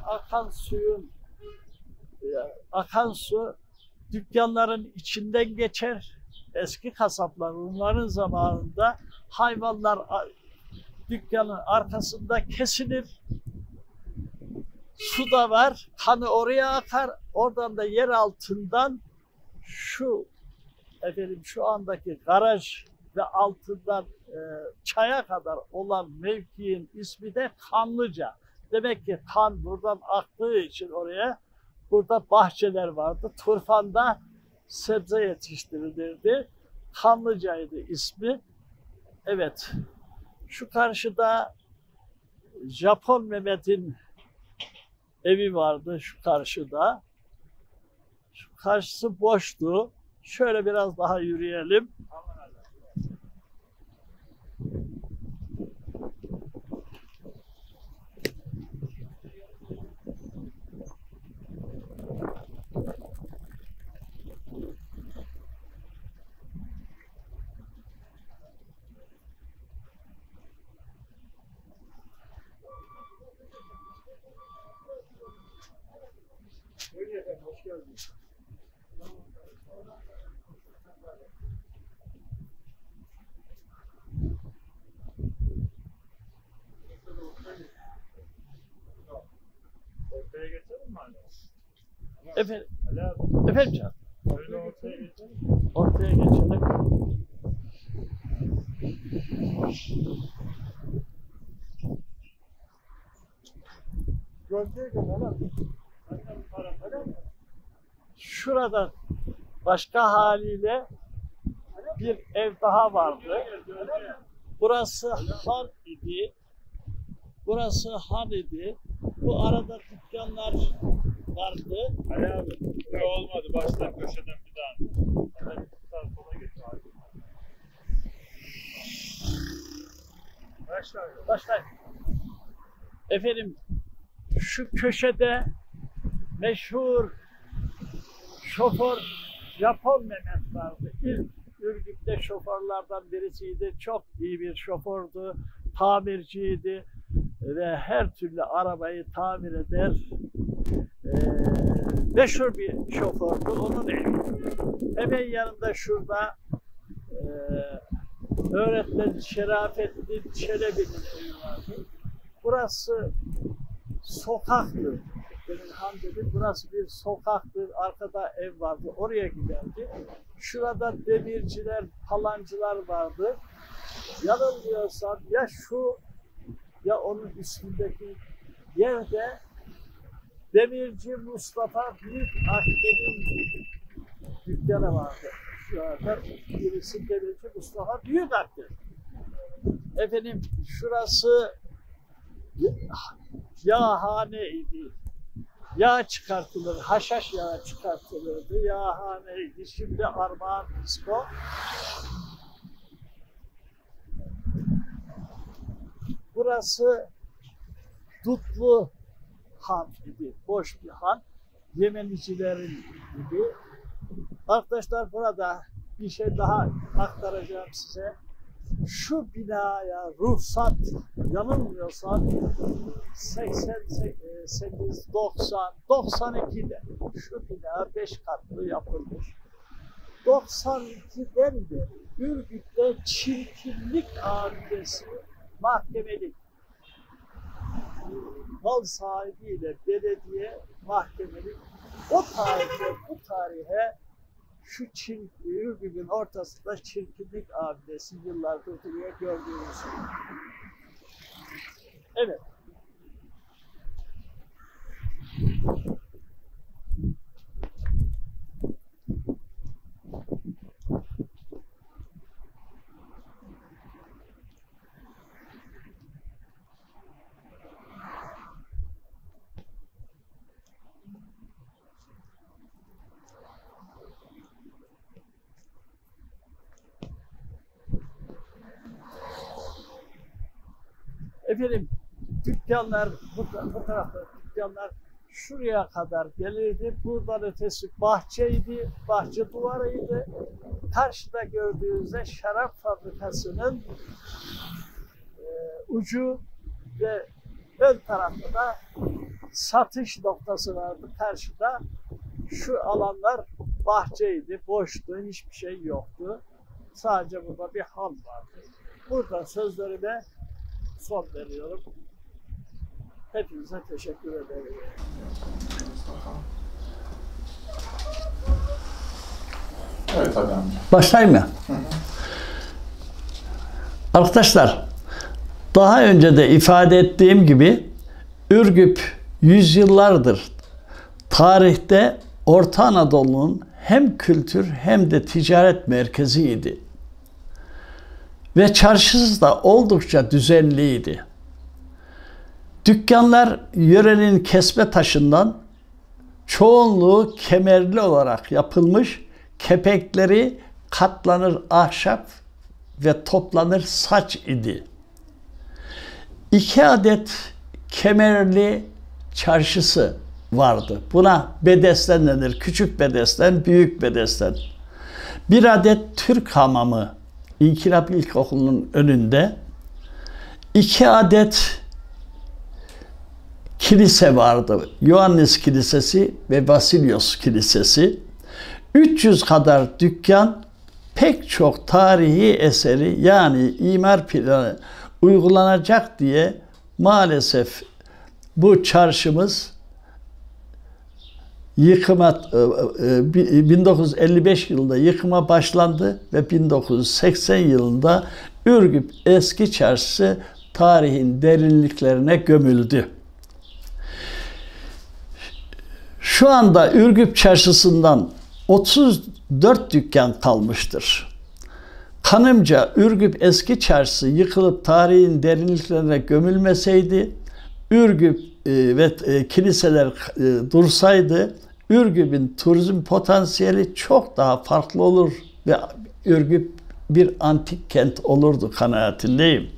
[SPEAKER 1] akan su dükkanların içinden geçer. Eski kasaplar Rumların zamanında hayvanlar dükkanın arkasında kesilir. Su da var, kanı oraya akar. Oradan da yer altından şu andaki garaj ve altından çaya kadar olan mevkiin ismi de Kanlıca. Demek ki kan buradan aktığı için burada bahçeler vardı. Turfan'da sebze yetiştirilirdi. Kanlıca'ydı ismi. Evet. Şu karşıda Japon Mehmet'in evi vardı şu karşıda. Şu karşısı boştu. Şöyle biraz daha yürüyelim.
[SPEAKER 2] Hoş geldiniz.
[SPEAKER 3] Ortaya geçelim mi hala?
[SPEAKER 1] Efendim canım.
[SPEAKER 3] Öyle ortaya geçelim.
[SPEAKER 1] Ortaya geçelim.
[SPEAKER 2] Gölgeye göre
[SPEAKER 1] Şurada başka haliyle bir ev daha vardı. Burası han idi. Burası han idi. Bu arada dükkanlar vardı.
[SPEAKER 3] Ali abi, bu olmadı. Baştan köşeden bir daha. Evet, bir sola geç abi.
[SPEAKER 1] Başlayın. Efendim, şu köşede meşhur şoför Japon Mehmet vardı. İlk Ürgüp'te şoförlerden birisiydi. Çok iyi bir şofördü, tamirciydi ve her türlü arabayı tamir eder. Meşhur bir şofördü. Onun evi. Hemen yanında şurada öğretmen Şerafettin Çelebi'nin evi vardı. Burası sokaktı. Benim Hamdi'nin burası bir sokaktı. Arkada ev vardı. Oraya giderdi. Şurada demirciler, palancılar vardı. Yanılmıyorsam ya şu ya onun üstündeki yerde Demirci Mustafa Büyük Akden'in dükkanı vardı. Şu anda birisi Demirci Mustafa Büyük Akden. Efendim şurası yağhaneydi. Yağ çıkartılır, haşhaş yağı çıkartılırdı. Yağhaneydi. Şimdi Armağan Disko. Burası Dutlu Han idi. Boş bir han. Yemenicilerin gibi. Arkadaşlar burada bir şey daha aktaracağım size. Şu binaya ruhsat yanılmıyorsam 88, 90, 92'de şu bina 5 katlı yapılmış. 92'den beri Ürgüp'te çirkinlik abidesi mahkemelik. Mal sahibiyle belediye mahkemelik. O tarihte bu tarihe şu Ürgüp'ün ortasında çirkinlik abidesi yıllardır duruyor gördüğünüz gibi. Evet. Efendim dükkanlar bu tarafta dükkanlar şuraya kadar gelirdi. Buradan ötesi bahçeydi, bahçe duvarıydı. Karşıda gördüğünüzde şarap fabrikasının ucu ve ön tarafta da satış noktası vardı. Karşıda şu alanlar bahçeydi, boştu, hiçbir şey yoktu. Sadece burada bir han vardı. Burada sözlerime son veriyorum. Hepinize teşekkür ederim.
[SPEAKER 4] Evet abi.
[SPEAKER 1] Başlayayım mı? Arkadaşlar, daha önce de ifade ettiğim gibi Ürgüp yüzyıllardır tarihte Orta Anadolu'nun hem kültür hem de ticaret merkeziydi. Ve çarşısı da oldukça düzenliydi. Dükkanlar yörenin kesme taşından, çoğunluğu kemerli olarak yapılmış, kepekleri katlanır ahşap ve toplanır saç idi. 2 adet kemerli çarşısı vardı. Buna bedesten denir. Küçük bedesten, büyük bedesten. 1 adet Türk hamamı İnkılap İlkokulu'nun önünde. 2 adet kilise vardı. Ioannis Kilisesi ve Vasilyos Kilisesi. 300 kadar dükkan, pek çok tarihi eseri yani imar planı uygulanacak diye maalesef bu çarşımız yıkıma 1955 yılında yıkıma başlandı ve 1980 yılında Ürgüp Eski Çarşısı tarihin derinliklerine gömüldü. Şu anda Ürgüp Çarşısı'ndan 34 dükkan kalmıştır. Kanımca Ürgüp Eski Çarşısı yıkılıp tarihin derinliklerine gömülmeseydi, Ürgüp ve kiliseler dursaydı, Ürgüp'ün turizm potansiyeli çok daha farklı olur ve Ürgüp bir antik kent olurdu kanaatindeyim.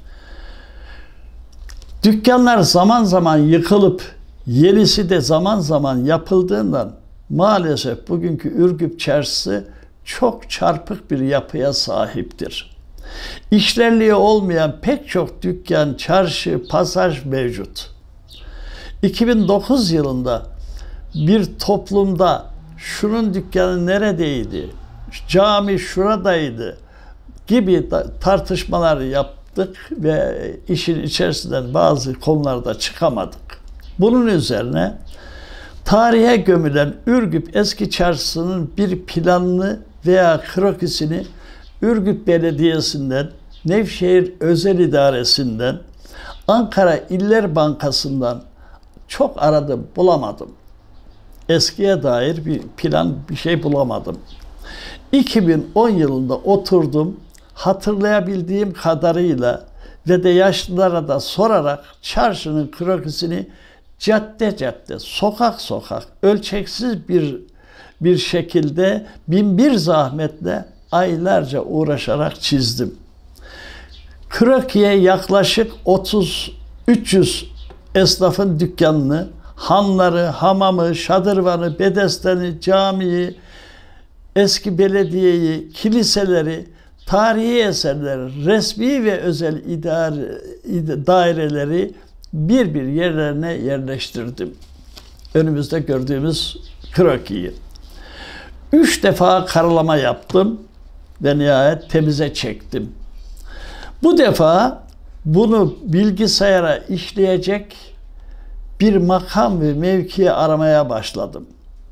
[SPEAKER 1] Dükkanlar zaman zaman yıkılıp yenisi de zaman zaman yapıldığından maalesef bugünkü Ürgüp Çarşısı çok çarpık bir yapıya sahiptir. İşlerliği olmayan pek çok dükkan, çarşı, pasaj mevcut. 2009 yılında bir toplumda şunun dükkanı neredeydi, cami şuradaydı gibi tartışmalar yaptık ve işin içerisinden bazı konularda çıkamadık. Bunun üzerine tarihe gömülen Ürgüp Eski Çarşısı'nın bir planını veya krokisini Ürgüp Belediyesi'nden, Nevşehir Özel İdaresi'nden, Ankara İller Bankası'ndan çok aradım, bulamadım. Eskiye dair bir plan, bir şey bulamadım. 2010 yılında oturdum, hatırlayabildiğim kadarıyla ve de yaşlılara da sorarak çarşının krokisini cadde cadde, sokak sokak, ölçeksiz bir şekilde binbir zahmetle aylarca uğraşarak çizdim. Krokiye yaklaşık 300 esnafın dükkanını, hanları, hamamı, şadırvanı, bedestanı, camiyi, eski belediyeyi, kiliseleri, tarihi eserleri, resmi ve özel daireleri bir yerlerine yerleştirdim. Önümüzde gördüğümüz krokiyi. 3 defa karalama yaptım ve nihayet temize çektim. Bu defa bunu bilgisayara işleyecek bir makam ve mevki aramaya başladım.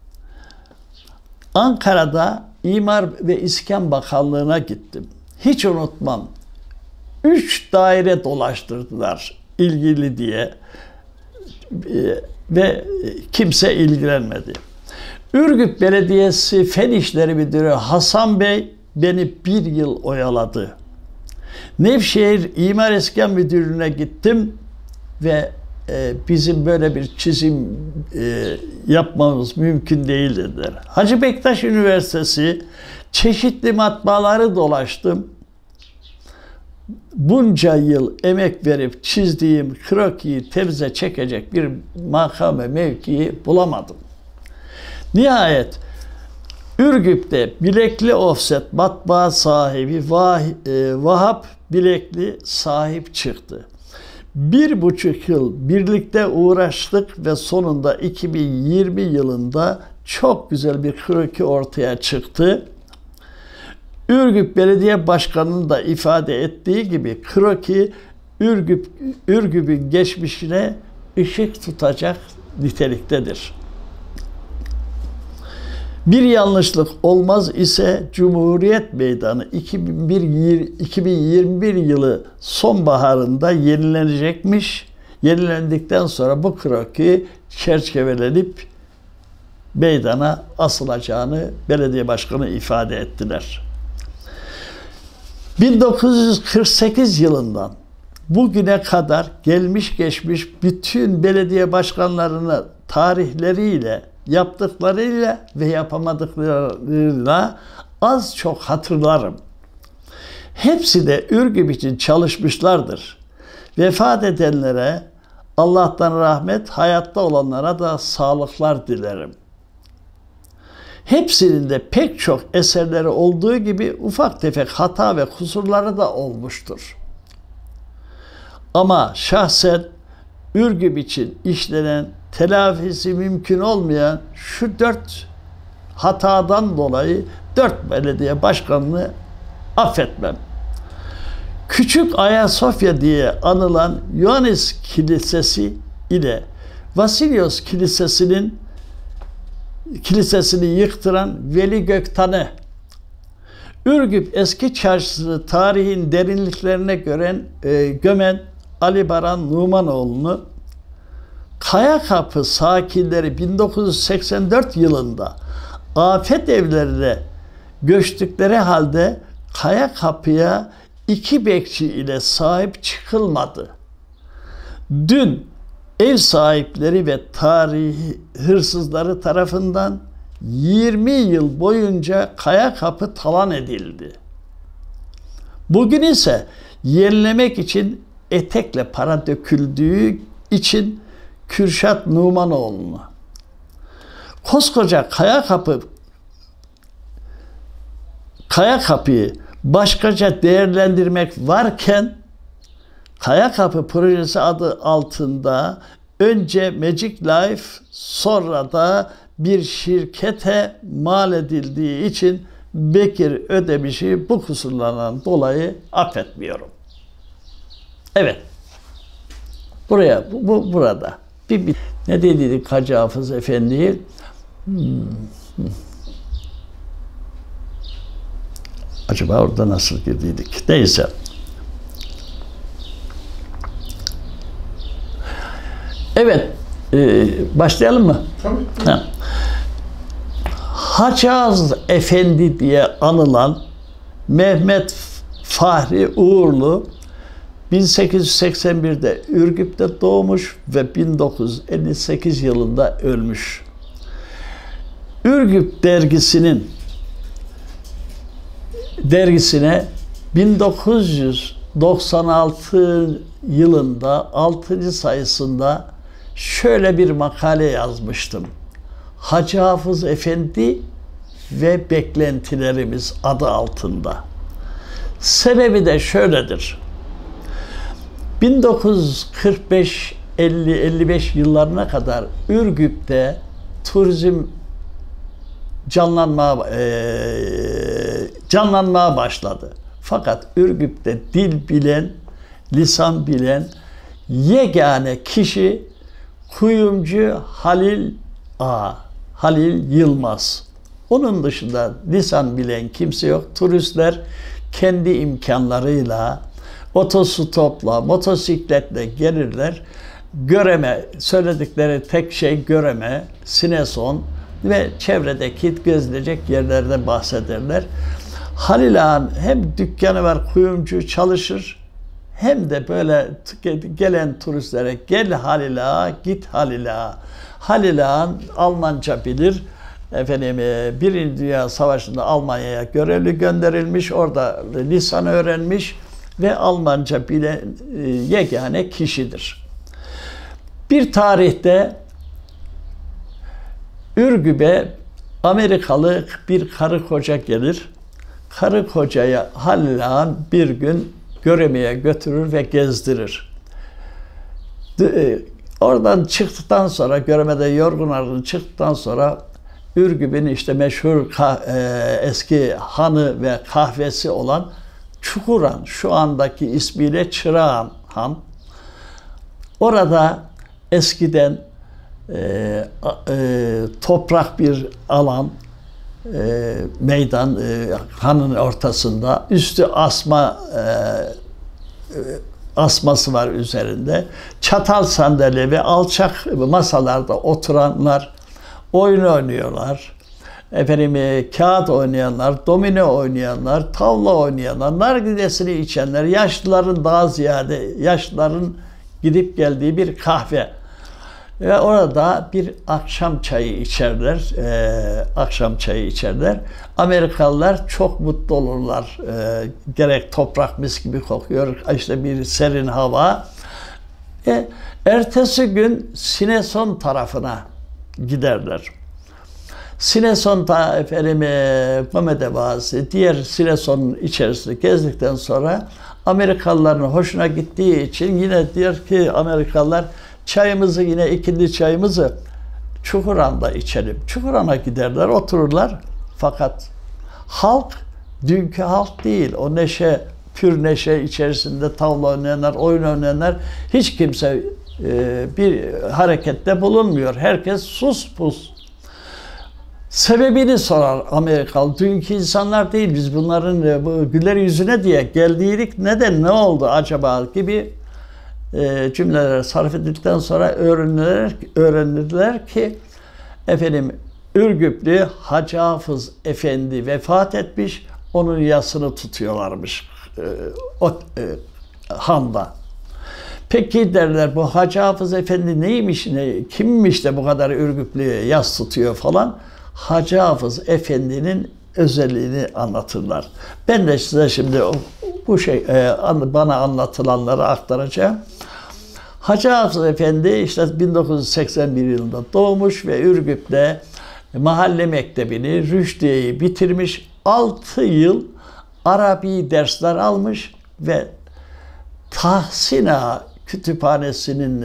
[SPEAKER 1] Ankara'da İmar ve İskan Bakanlığı'na gittim. Hiç unutmam. 3 daire dolaştırdılar ilgili diye ve kimse ilgilenmedi. Ürgüp Belediyesi Fen İşleri Müdürü Hasan Bey beni 1 yıl oyaladı. Nevşehir İmar İskan Müdürlüğü'ne gittim ve bizim böyle bir çizim yapmamız mümkün değil dediler. Hacı Bektaş Üniversitesi çeşitli matbaaları dolaştım. Bunca yıl emek verip çizdiğim krokiyi temize çekecek bir makam ve mevkiyi bulamadım. Nihayet Ürgüp'te Bilekli Offset matbaa sahibi Vahap Bilekli sahip çıktı. 1,5 yıl birlikte uğraştık ve sonunda 2020 yılında çok güzel bir kroki ortaya çıktı. Ürgüp Belediye Başkanı'nın da ifade ettiği gibi kroki Ürgüp'ün geçmişine ışık tutacak niteliktedir. Bir yanlışlık olmaz ise Cumhuriyet Meydanı 2021 yılı sonbaharında yenilenecekmiş. Yenilendikten sonra bu kroki çerçevelenip meydana asılacağını belediye başkanı ifade ettiler. 1948 yılından bugüne kadar gelmiş geçmiş bütün belediye başkanlarını tarihleriyle, yaptıklarıyla ve yapamadıklarıyla az çok hatırlarım. Hepsi de Ürgüp için çalışmışlardır. Vefat edenlere Allah'tan rahmet, hayatta olanlara da sağlıklar dilerim. Hepsinin de pek çok eserleri olduğu gibi ufak tefek hata ve kusurları da olmuştur. Ama şahsen Ürgüp için işlenen, telafisi mümkün olmayan şu 4 hatadan dolayı 4 belediye başkanını affetmem. Küçük Ayasofya diye anılan Ioannis Kilisesi ile Vasilyos Kilisesini yıktıran Veli Göktan'ı, Ürgüp Eski Çarşısı tarihin derinliklerine gömen Ali Baran Numanoğlu'nu, Kayakapı sakinleri 1984 yılında afet evlerine göçtükleri halde Kayakapı'ya 2 bekçi ile sahip çıkılmadı. Dün ev sahipleri ve tarihi hırsızları tarafından 20 yıl boyunca Kayakapı talan edildi. Bugün ise yenilemek için etekle para döküldüğü için Kürşat Numanoğlu'nu, koskoca Kayakapı'yı başkaca değerlendirmek varken Kayakapı projesi adı altında önce Magic Life sonra da bir şirkete mal edildiği için Bekir Ödemiş'i bu kusurlardan dolayı affetmiyorum. Evet. Burada. Ne dediydik Hacı Hafız Efendi'ye? Acaba orada nasıl girdiydik? Neyse. Evet. Başlayalım mı?
[SPEAKER 4] Tabii.
[SPEAKER 1] Hacı Hafız Efendi diye anılan Mehmet Fahri Uğurlu 1881'de Ürgüp'te doğmuş ve 1958 yılında ölmüş. Ürgüp dergisine 1996 yılında 6. sayısında şöyle bir makale yazmıştım. Hacı Hafız Efendi ve beklentilerimiz adı altında. Sebebi de şöyledir. 1945-50-55 yıllarına kadar Ürgüp'te turizm canlanmaya başladı. Fakat Ürgüp'te dil bilen, lisan bilen yegane kişi kuyumcu Halil Yılmaz. Onun dışında lisan bilen kimse yok. Turistler kendi imkanlarıyla otostopla, motosikletle gelirler. Göreme, söyledikleri tek şey Göreme, Sineson ve çevredeki gezilecek yerlerden bahsederler. Halil Ağa'nın hem dükkanı var, kuyumcu çalışır, hem de böyle gelen turistlere gel Halil Ağa, git Halil Ağa. Halil Ağa'nın Almanca bilir. Birinci Dünya Savaşı'nda Almanya'ya görevli gönderilmiş, orada lisan öğrenmiş ve Almanca bilen yegane kişidir. Bir tarihte Ürgüp'e Amerikalı bir karı koca gelir. Karı kocaya Halil Ağa'nın bir gün Göreme'ye götürür ve gezdirir. Oradan çıktıktan sonra, Göreme'de yorgun argın çıktıktan sonra Ürgüp'ün işte meşhur eski hanı ve kahvesi olan Çukurhan, şu andaki ismiyle Çırağan Han. Orada eskiden toprak bir alan, meydan, hanın ortasında, üstü asması var üzerinde. Çatal sandalye ve alçak masalarda oturanlar oyun oynuyorlar. Kağıt oynayanlar, domino oynayanlar, tavla oynayanlar, nargilesini içenler, yaşlıların daha ziyade, yaşlıların gidip geldiği bir kahve. Ve orada bir akşam çayı içerler. Amerikalılar çok mutlu olurlar. Gerek toprak mis gibi kokuyor, işte bir serin hava. Ertesi gün Sineson tarafına giderler. Sineson'da Gomede Vadisi, diğer Sineson'un içerisinde gezdikten sonra Amerikalıların hoşuna gittiği için yine diyor ki Amerikalılar, çayımızı, yine ikindi çayımızı Çukurhan'da içelim. Çukurhan'a giderler, otururlar. Fakat halk dünkü halk değil. O neşe, pür neşe içerisinde tavla oynayanlar, oyun oynayanlar, hiç kimse bir harekette bulunmuyor. Herkes sus pus. Sebebini sorar Amerikalı. Dünkü insanlar değil, biz bunların güler yüzüne diye geldiydik. Neden, ne oldu acaba gibi cümleler sarf edildikten sonra öğrenirler ki Ürgüplü Hacı Hafız Efendi vefat etmiş, onun yasını tutuyorlarmış handa. Peki derler, bu Hacı Hafız Efendi neymiş, kimmiş de bu kadar Ürgüplü'ye yas tutuyor falan. Hacı Hafız Efendi'nin özelliğini anlatırlar. Ben de size şimdi bana anlatılanları aktaracağım. Hacı Hafız Efendi işte 1981 yılında doğmuş ve Ürgüp'te mahalle mektebini, Rüşdiye'yi bitirmiş. 6 yıl Arabi dersler almış ve Tahsin Ağa kütüphanesinin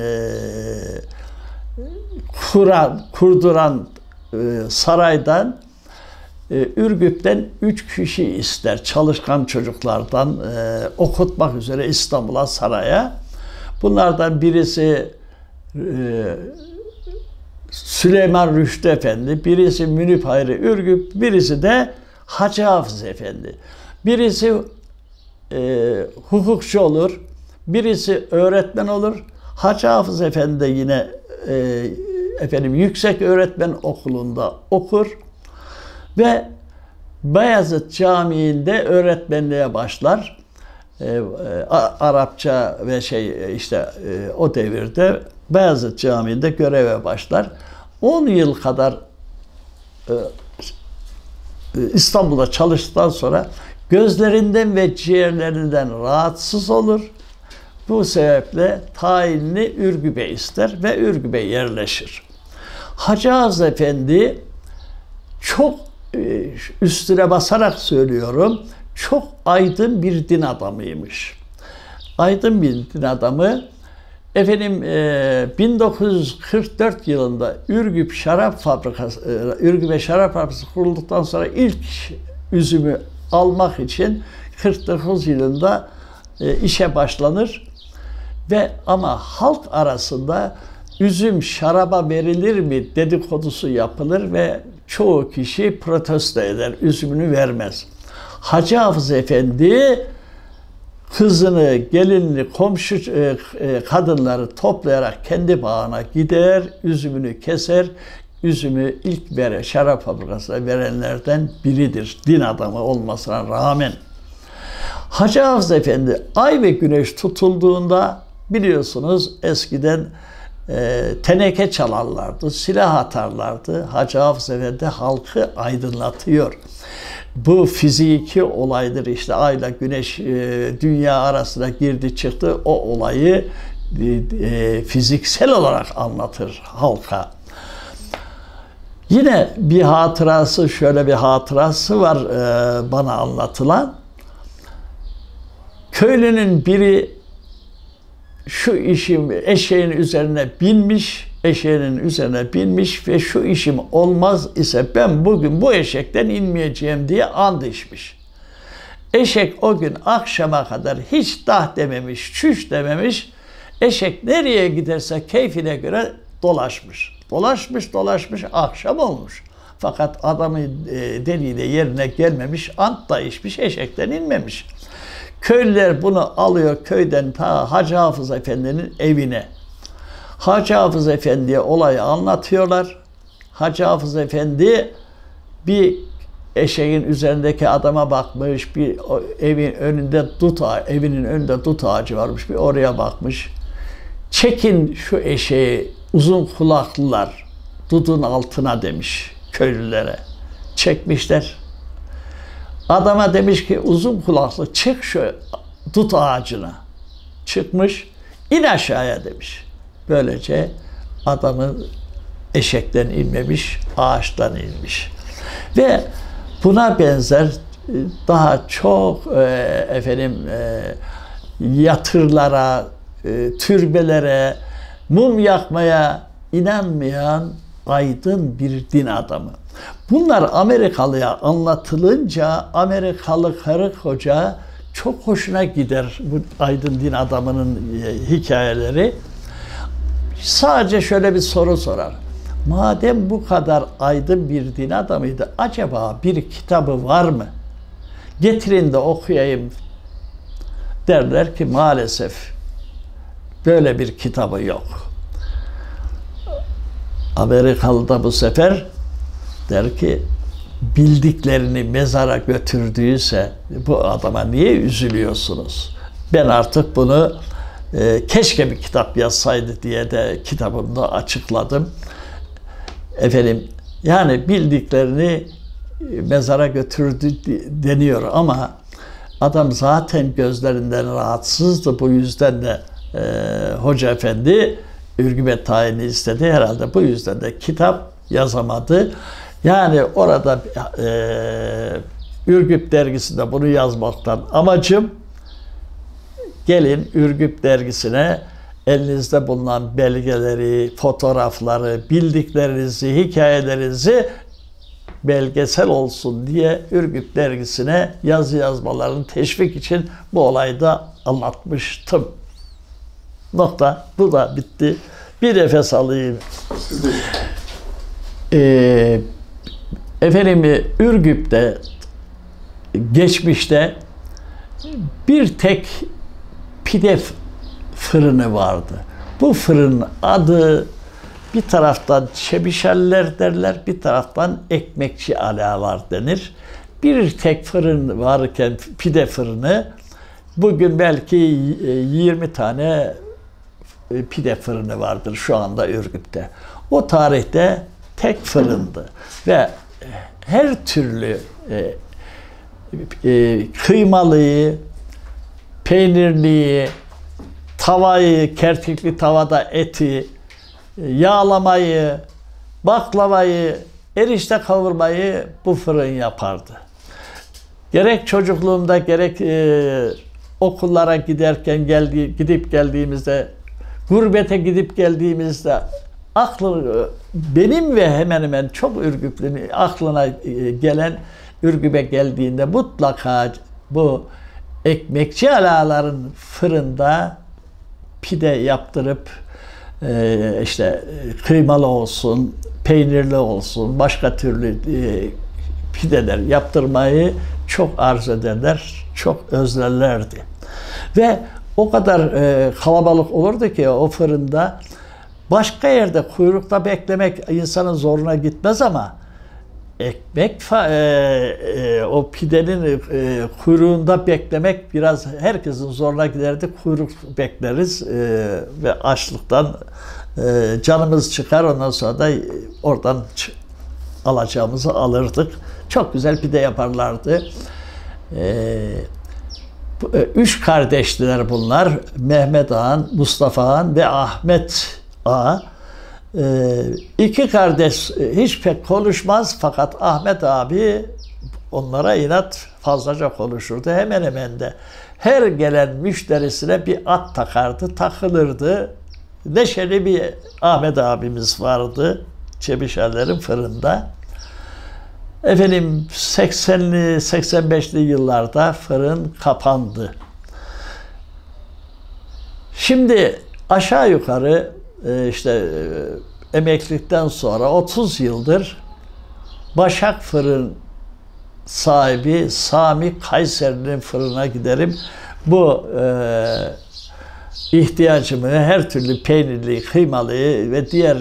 [SPEAKER 1] kurduran saraydan Ürgüp'ten 3 kişi ister, çalışkan çocuklardan okutmak üzere İstanbul'a, saraya. Bunlardan birisi Süleyman Rüştü Efendi, birisi Münip Hayri Ürgüp, birisi de Hacı Hafız Efendi. Birisi hukukçu olur, birisi öğretmen olur. Hacı Hafız Efendi de yine yüksek öğretmen okulunda okur ve Beyazıt Camii'nde öğretmenliğe başlar. Arapça ve o devirde Beyazıt Camii'nde göreve başlar. 10 yıl kadar İstanbul'da çalıştıktan sonra gözlerinden ve ciğerlerinden rahatsız olur. Bu sebeple tayinini Ürgüp'e ister ve Ürgüp'e yerleşir. Hacı Hafız Efendi çok üstüne basarak söylüyorum, çok aydın bir din adamıymış. Aydın bir din adamı. 1944 yılında Ürgüp'e şarap fabrikası kurulduktan sonra ilk üzümü almak için 49 yılında işe başlanır ama halk arasında üzüm şaraba verilir mi dedikodusu yapılır ve çoğu kişi protesto eder, üzümünü vermez. Hacı Hafız Efendi kızını, gelinini, komşu kadınları toplayarak kendi bağına gider, üzümünü keser. Üzümü ilk şarap fabrikasına verenlerden biridir, din adamı olmasına rağmen. Hacı Hafız Efendi ay ve güneş tutulduğunda biliyorsunuz eskiden teneke çalarlardı, silah atarlardı. Hacı Hafız Efendi halkı aydınlatıyor. Bu fiziki olaydır, işte ayla güneş dünya arasına girdi çıktı, o olayı fiziksel olarak anlatır halka. Yine bir hatırası, şöyle bir hatırası var bana anlatılan. Köylünün biri şu işim eşeğin üzerine binmiş ve şu işim olmaz ise ben bugün bu eşekten inmeyeceğim diye and içmiş. Eşek o gün akşama kadar hiç dah dememiş, çüş dememiş. Eşek nereye giderse keyfine göre dolaşmış. Dolaşmış, akşam olmuş. Fakat adamı dediği de yerine gelmemiş, ant da içmiş, eşekten inmemiş. Köylüler bunu alıyor köyden ta Hacı Hafız Efendi'nin evine. Hacı Hafız Efendi'ye olayı anlatıyorlar. Hacı Hafız Efendi bir eşeğin üzerindeki adama bakmış, bir evinin önünde dut ağacı varmış, bir oraya bakmış. Çekin şu eşeği uzun kulaklılar dudun altına demiş köylülere. Çekmişler. Adama demiş ki uzun kulaklı çık şu dut ağacına. Çıkmış, in aşağıya demiş. Böylece adamın eşekten inmemiş, ağaçtan inmiş. Ve buna benzer daha çok yatırlara, türbelere, mum yakmaya inanmayan aydın bir din adamı. Bunlar Amerikalıya anlatılınca Amerikalı karı koca çok hoşuna gider bu aydın din adamının hikayeleri. Sadece şöyle bir soru sorar. Madem bu kadar aydın bir din adamıydı, acaba bir kitabı var mı? Getirin de okuyayım derler ki maalesef böyle bir kitabı yok. Amerikalı da bu sefer der ki bildiklerini mezara götürdüyse bu adama niye üzülüyorsunuz? Ben artık bunu keşke bir kitap yazsaydı diye de kitabımda açıkladım. Yani bildiklerini mezara götürdü deniyor ama adam zaten gözlerinden rahatsızdı. Bu yüzden de Hoca Efendi Ürgüp'e tayini istedi. Herhalde bu yüzden de kitap yazamadı. Yani orada Ürgüp dergisinde bunu yazmaktan amacım gelin Ürgüp dergisine elinizde bulunan belgeleri, fotoğrafları, bildiklerinizi, hikayelerinizi belgesel olsun diye Ürgüp dergisine yazı yazmalarını teşvik için bu olayı da anlatmıştım. Nokta. Bu da bitti. Bir nefes alayım. Ürgüp'te geçmişte bir tek pide fırını vardı. Bu fırının adı bir taraftan Çebişerler derler, bir taraftan Ekmekçi Alalar denir. Bir tek fırın varken pide fırını Bugün belki 20 tane pide fırını vardır şu anda Ürgüp'te. O tarihte tek fırındı ve her türlü kıymalıyı, peynirliyi, tavayı, kertikli tavada eti, yağlamayı, baklavayı, erişte kavurmayı bu fırın yapardı. Gerek çocukluğumda gerek okullara giderken gidip geldiğimizde, gurbete gidip geldiğimizde benim ve hemen hemen çok Ürgüplü'nün aklına gelen Ürgüp'e geldiğinde mutlaka bu ekmekçi alaların fırında pide yaptırıp işte kıymalı olsun, peynirli olsun, başka türlü pideler yaptırmayı çok arzu ederler, çok özlerlerdi. Ve o kadar kalabalık olurdu ki o fırında başka yerde kuyrukta beklemek insanın zoruna gitmez ama ekmek o pidenin kuyruğunda beklemek biraz herkesin zoruna giderdi. Kuyruk bekleriz ve açlıktan canımız çıkar. Ondan sonra da oradan alacağımızı alırdık. Çok güzel pide yaparlardı. 3 kardeştiler bunlar. Mehmet Ağa'nın, Mustafa Ağa'nın ve Ahmet Ağa. 2 kardeş hiç pek konuşmaz fakat Ahmet abi onlara inat fazlaca konuşurdu. Hemen hemen de her gelen müşterisine bir at takardı, takılırdı. Neşeli bir Ahmet abimiz vardı Çebişerlerin fırında. Efendim 80'li 85'li yıllarda fırın kapandı. Şimdi aşağı yukarı işte emeklilikten sonra 30 yıldır Başak Fırın sahibi Sami Kayseri'nin fırına giderim. Bu ihtiyacımı her türlü peynirli, kıymalı ve diğer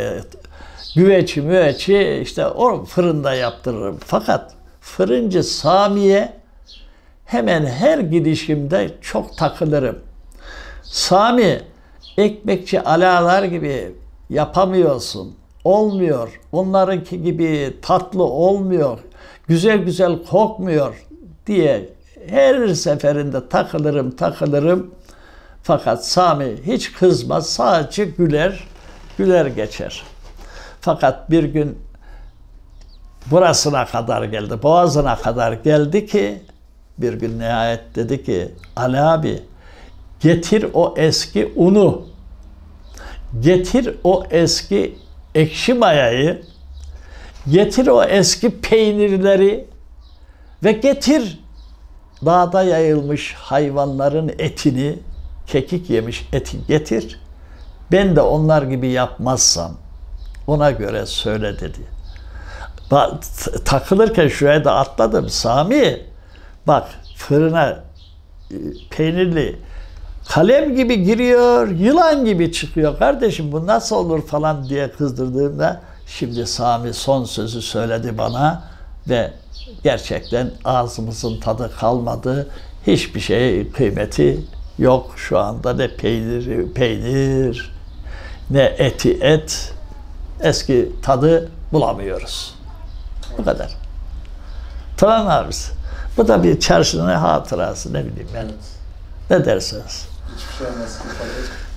[SPEAKER 1] güveci işte o fırında yaptırırım. Fakat fırıncı Sami'ye hemen her gidişimde çok takılırım. Sami, ekmekçi alalar gibi yapamıyorsun. Olmuyor. Onlarınki gibi tatlı olmuyor. Güzel güzel kokmuyor diye her seferinde takılırım. Fakat Sami hiç kızmaz. Sadece güler geçer. Fakat bir gün burasına kadar geldi, boğazına kadar geldi ki bir gün nihayet dedi ki Ali abi getir o eski unu, getir o eski ekşi mayayı, getir o eski peynirleri ve getir dağda yayılmış hayvanların etini, kekik yemiş eti getir. Ben de onlar gibi yapmazsam ona göre söyle dedi. Takılırken şuraya da atladım. Sami bak fırına peynirli kalem gibi giriyor, yılan gibi çıkıyor. Kardeşim bu nasıl olur falan diye kızdırdığımda şimdi Sami son sözü söyledi bana ve gerçekten ağzımızın tadı kalmadı. Hiçbir şey kıymeti yok şu anda. Ne peynir, ne eti et. Eski tadı bulamıyoruz. Bu kadar. Turan abisi. Bu da bir çarşının hatırası ne bileyim ben. Ne dersiniz?
[SPEAKER 4] Hiçbir şey eski tadı.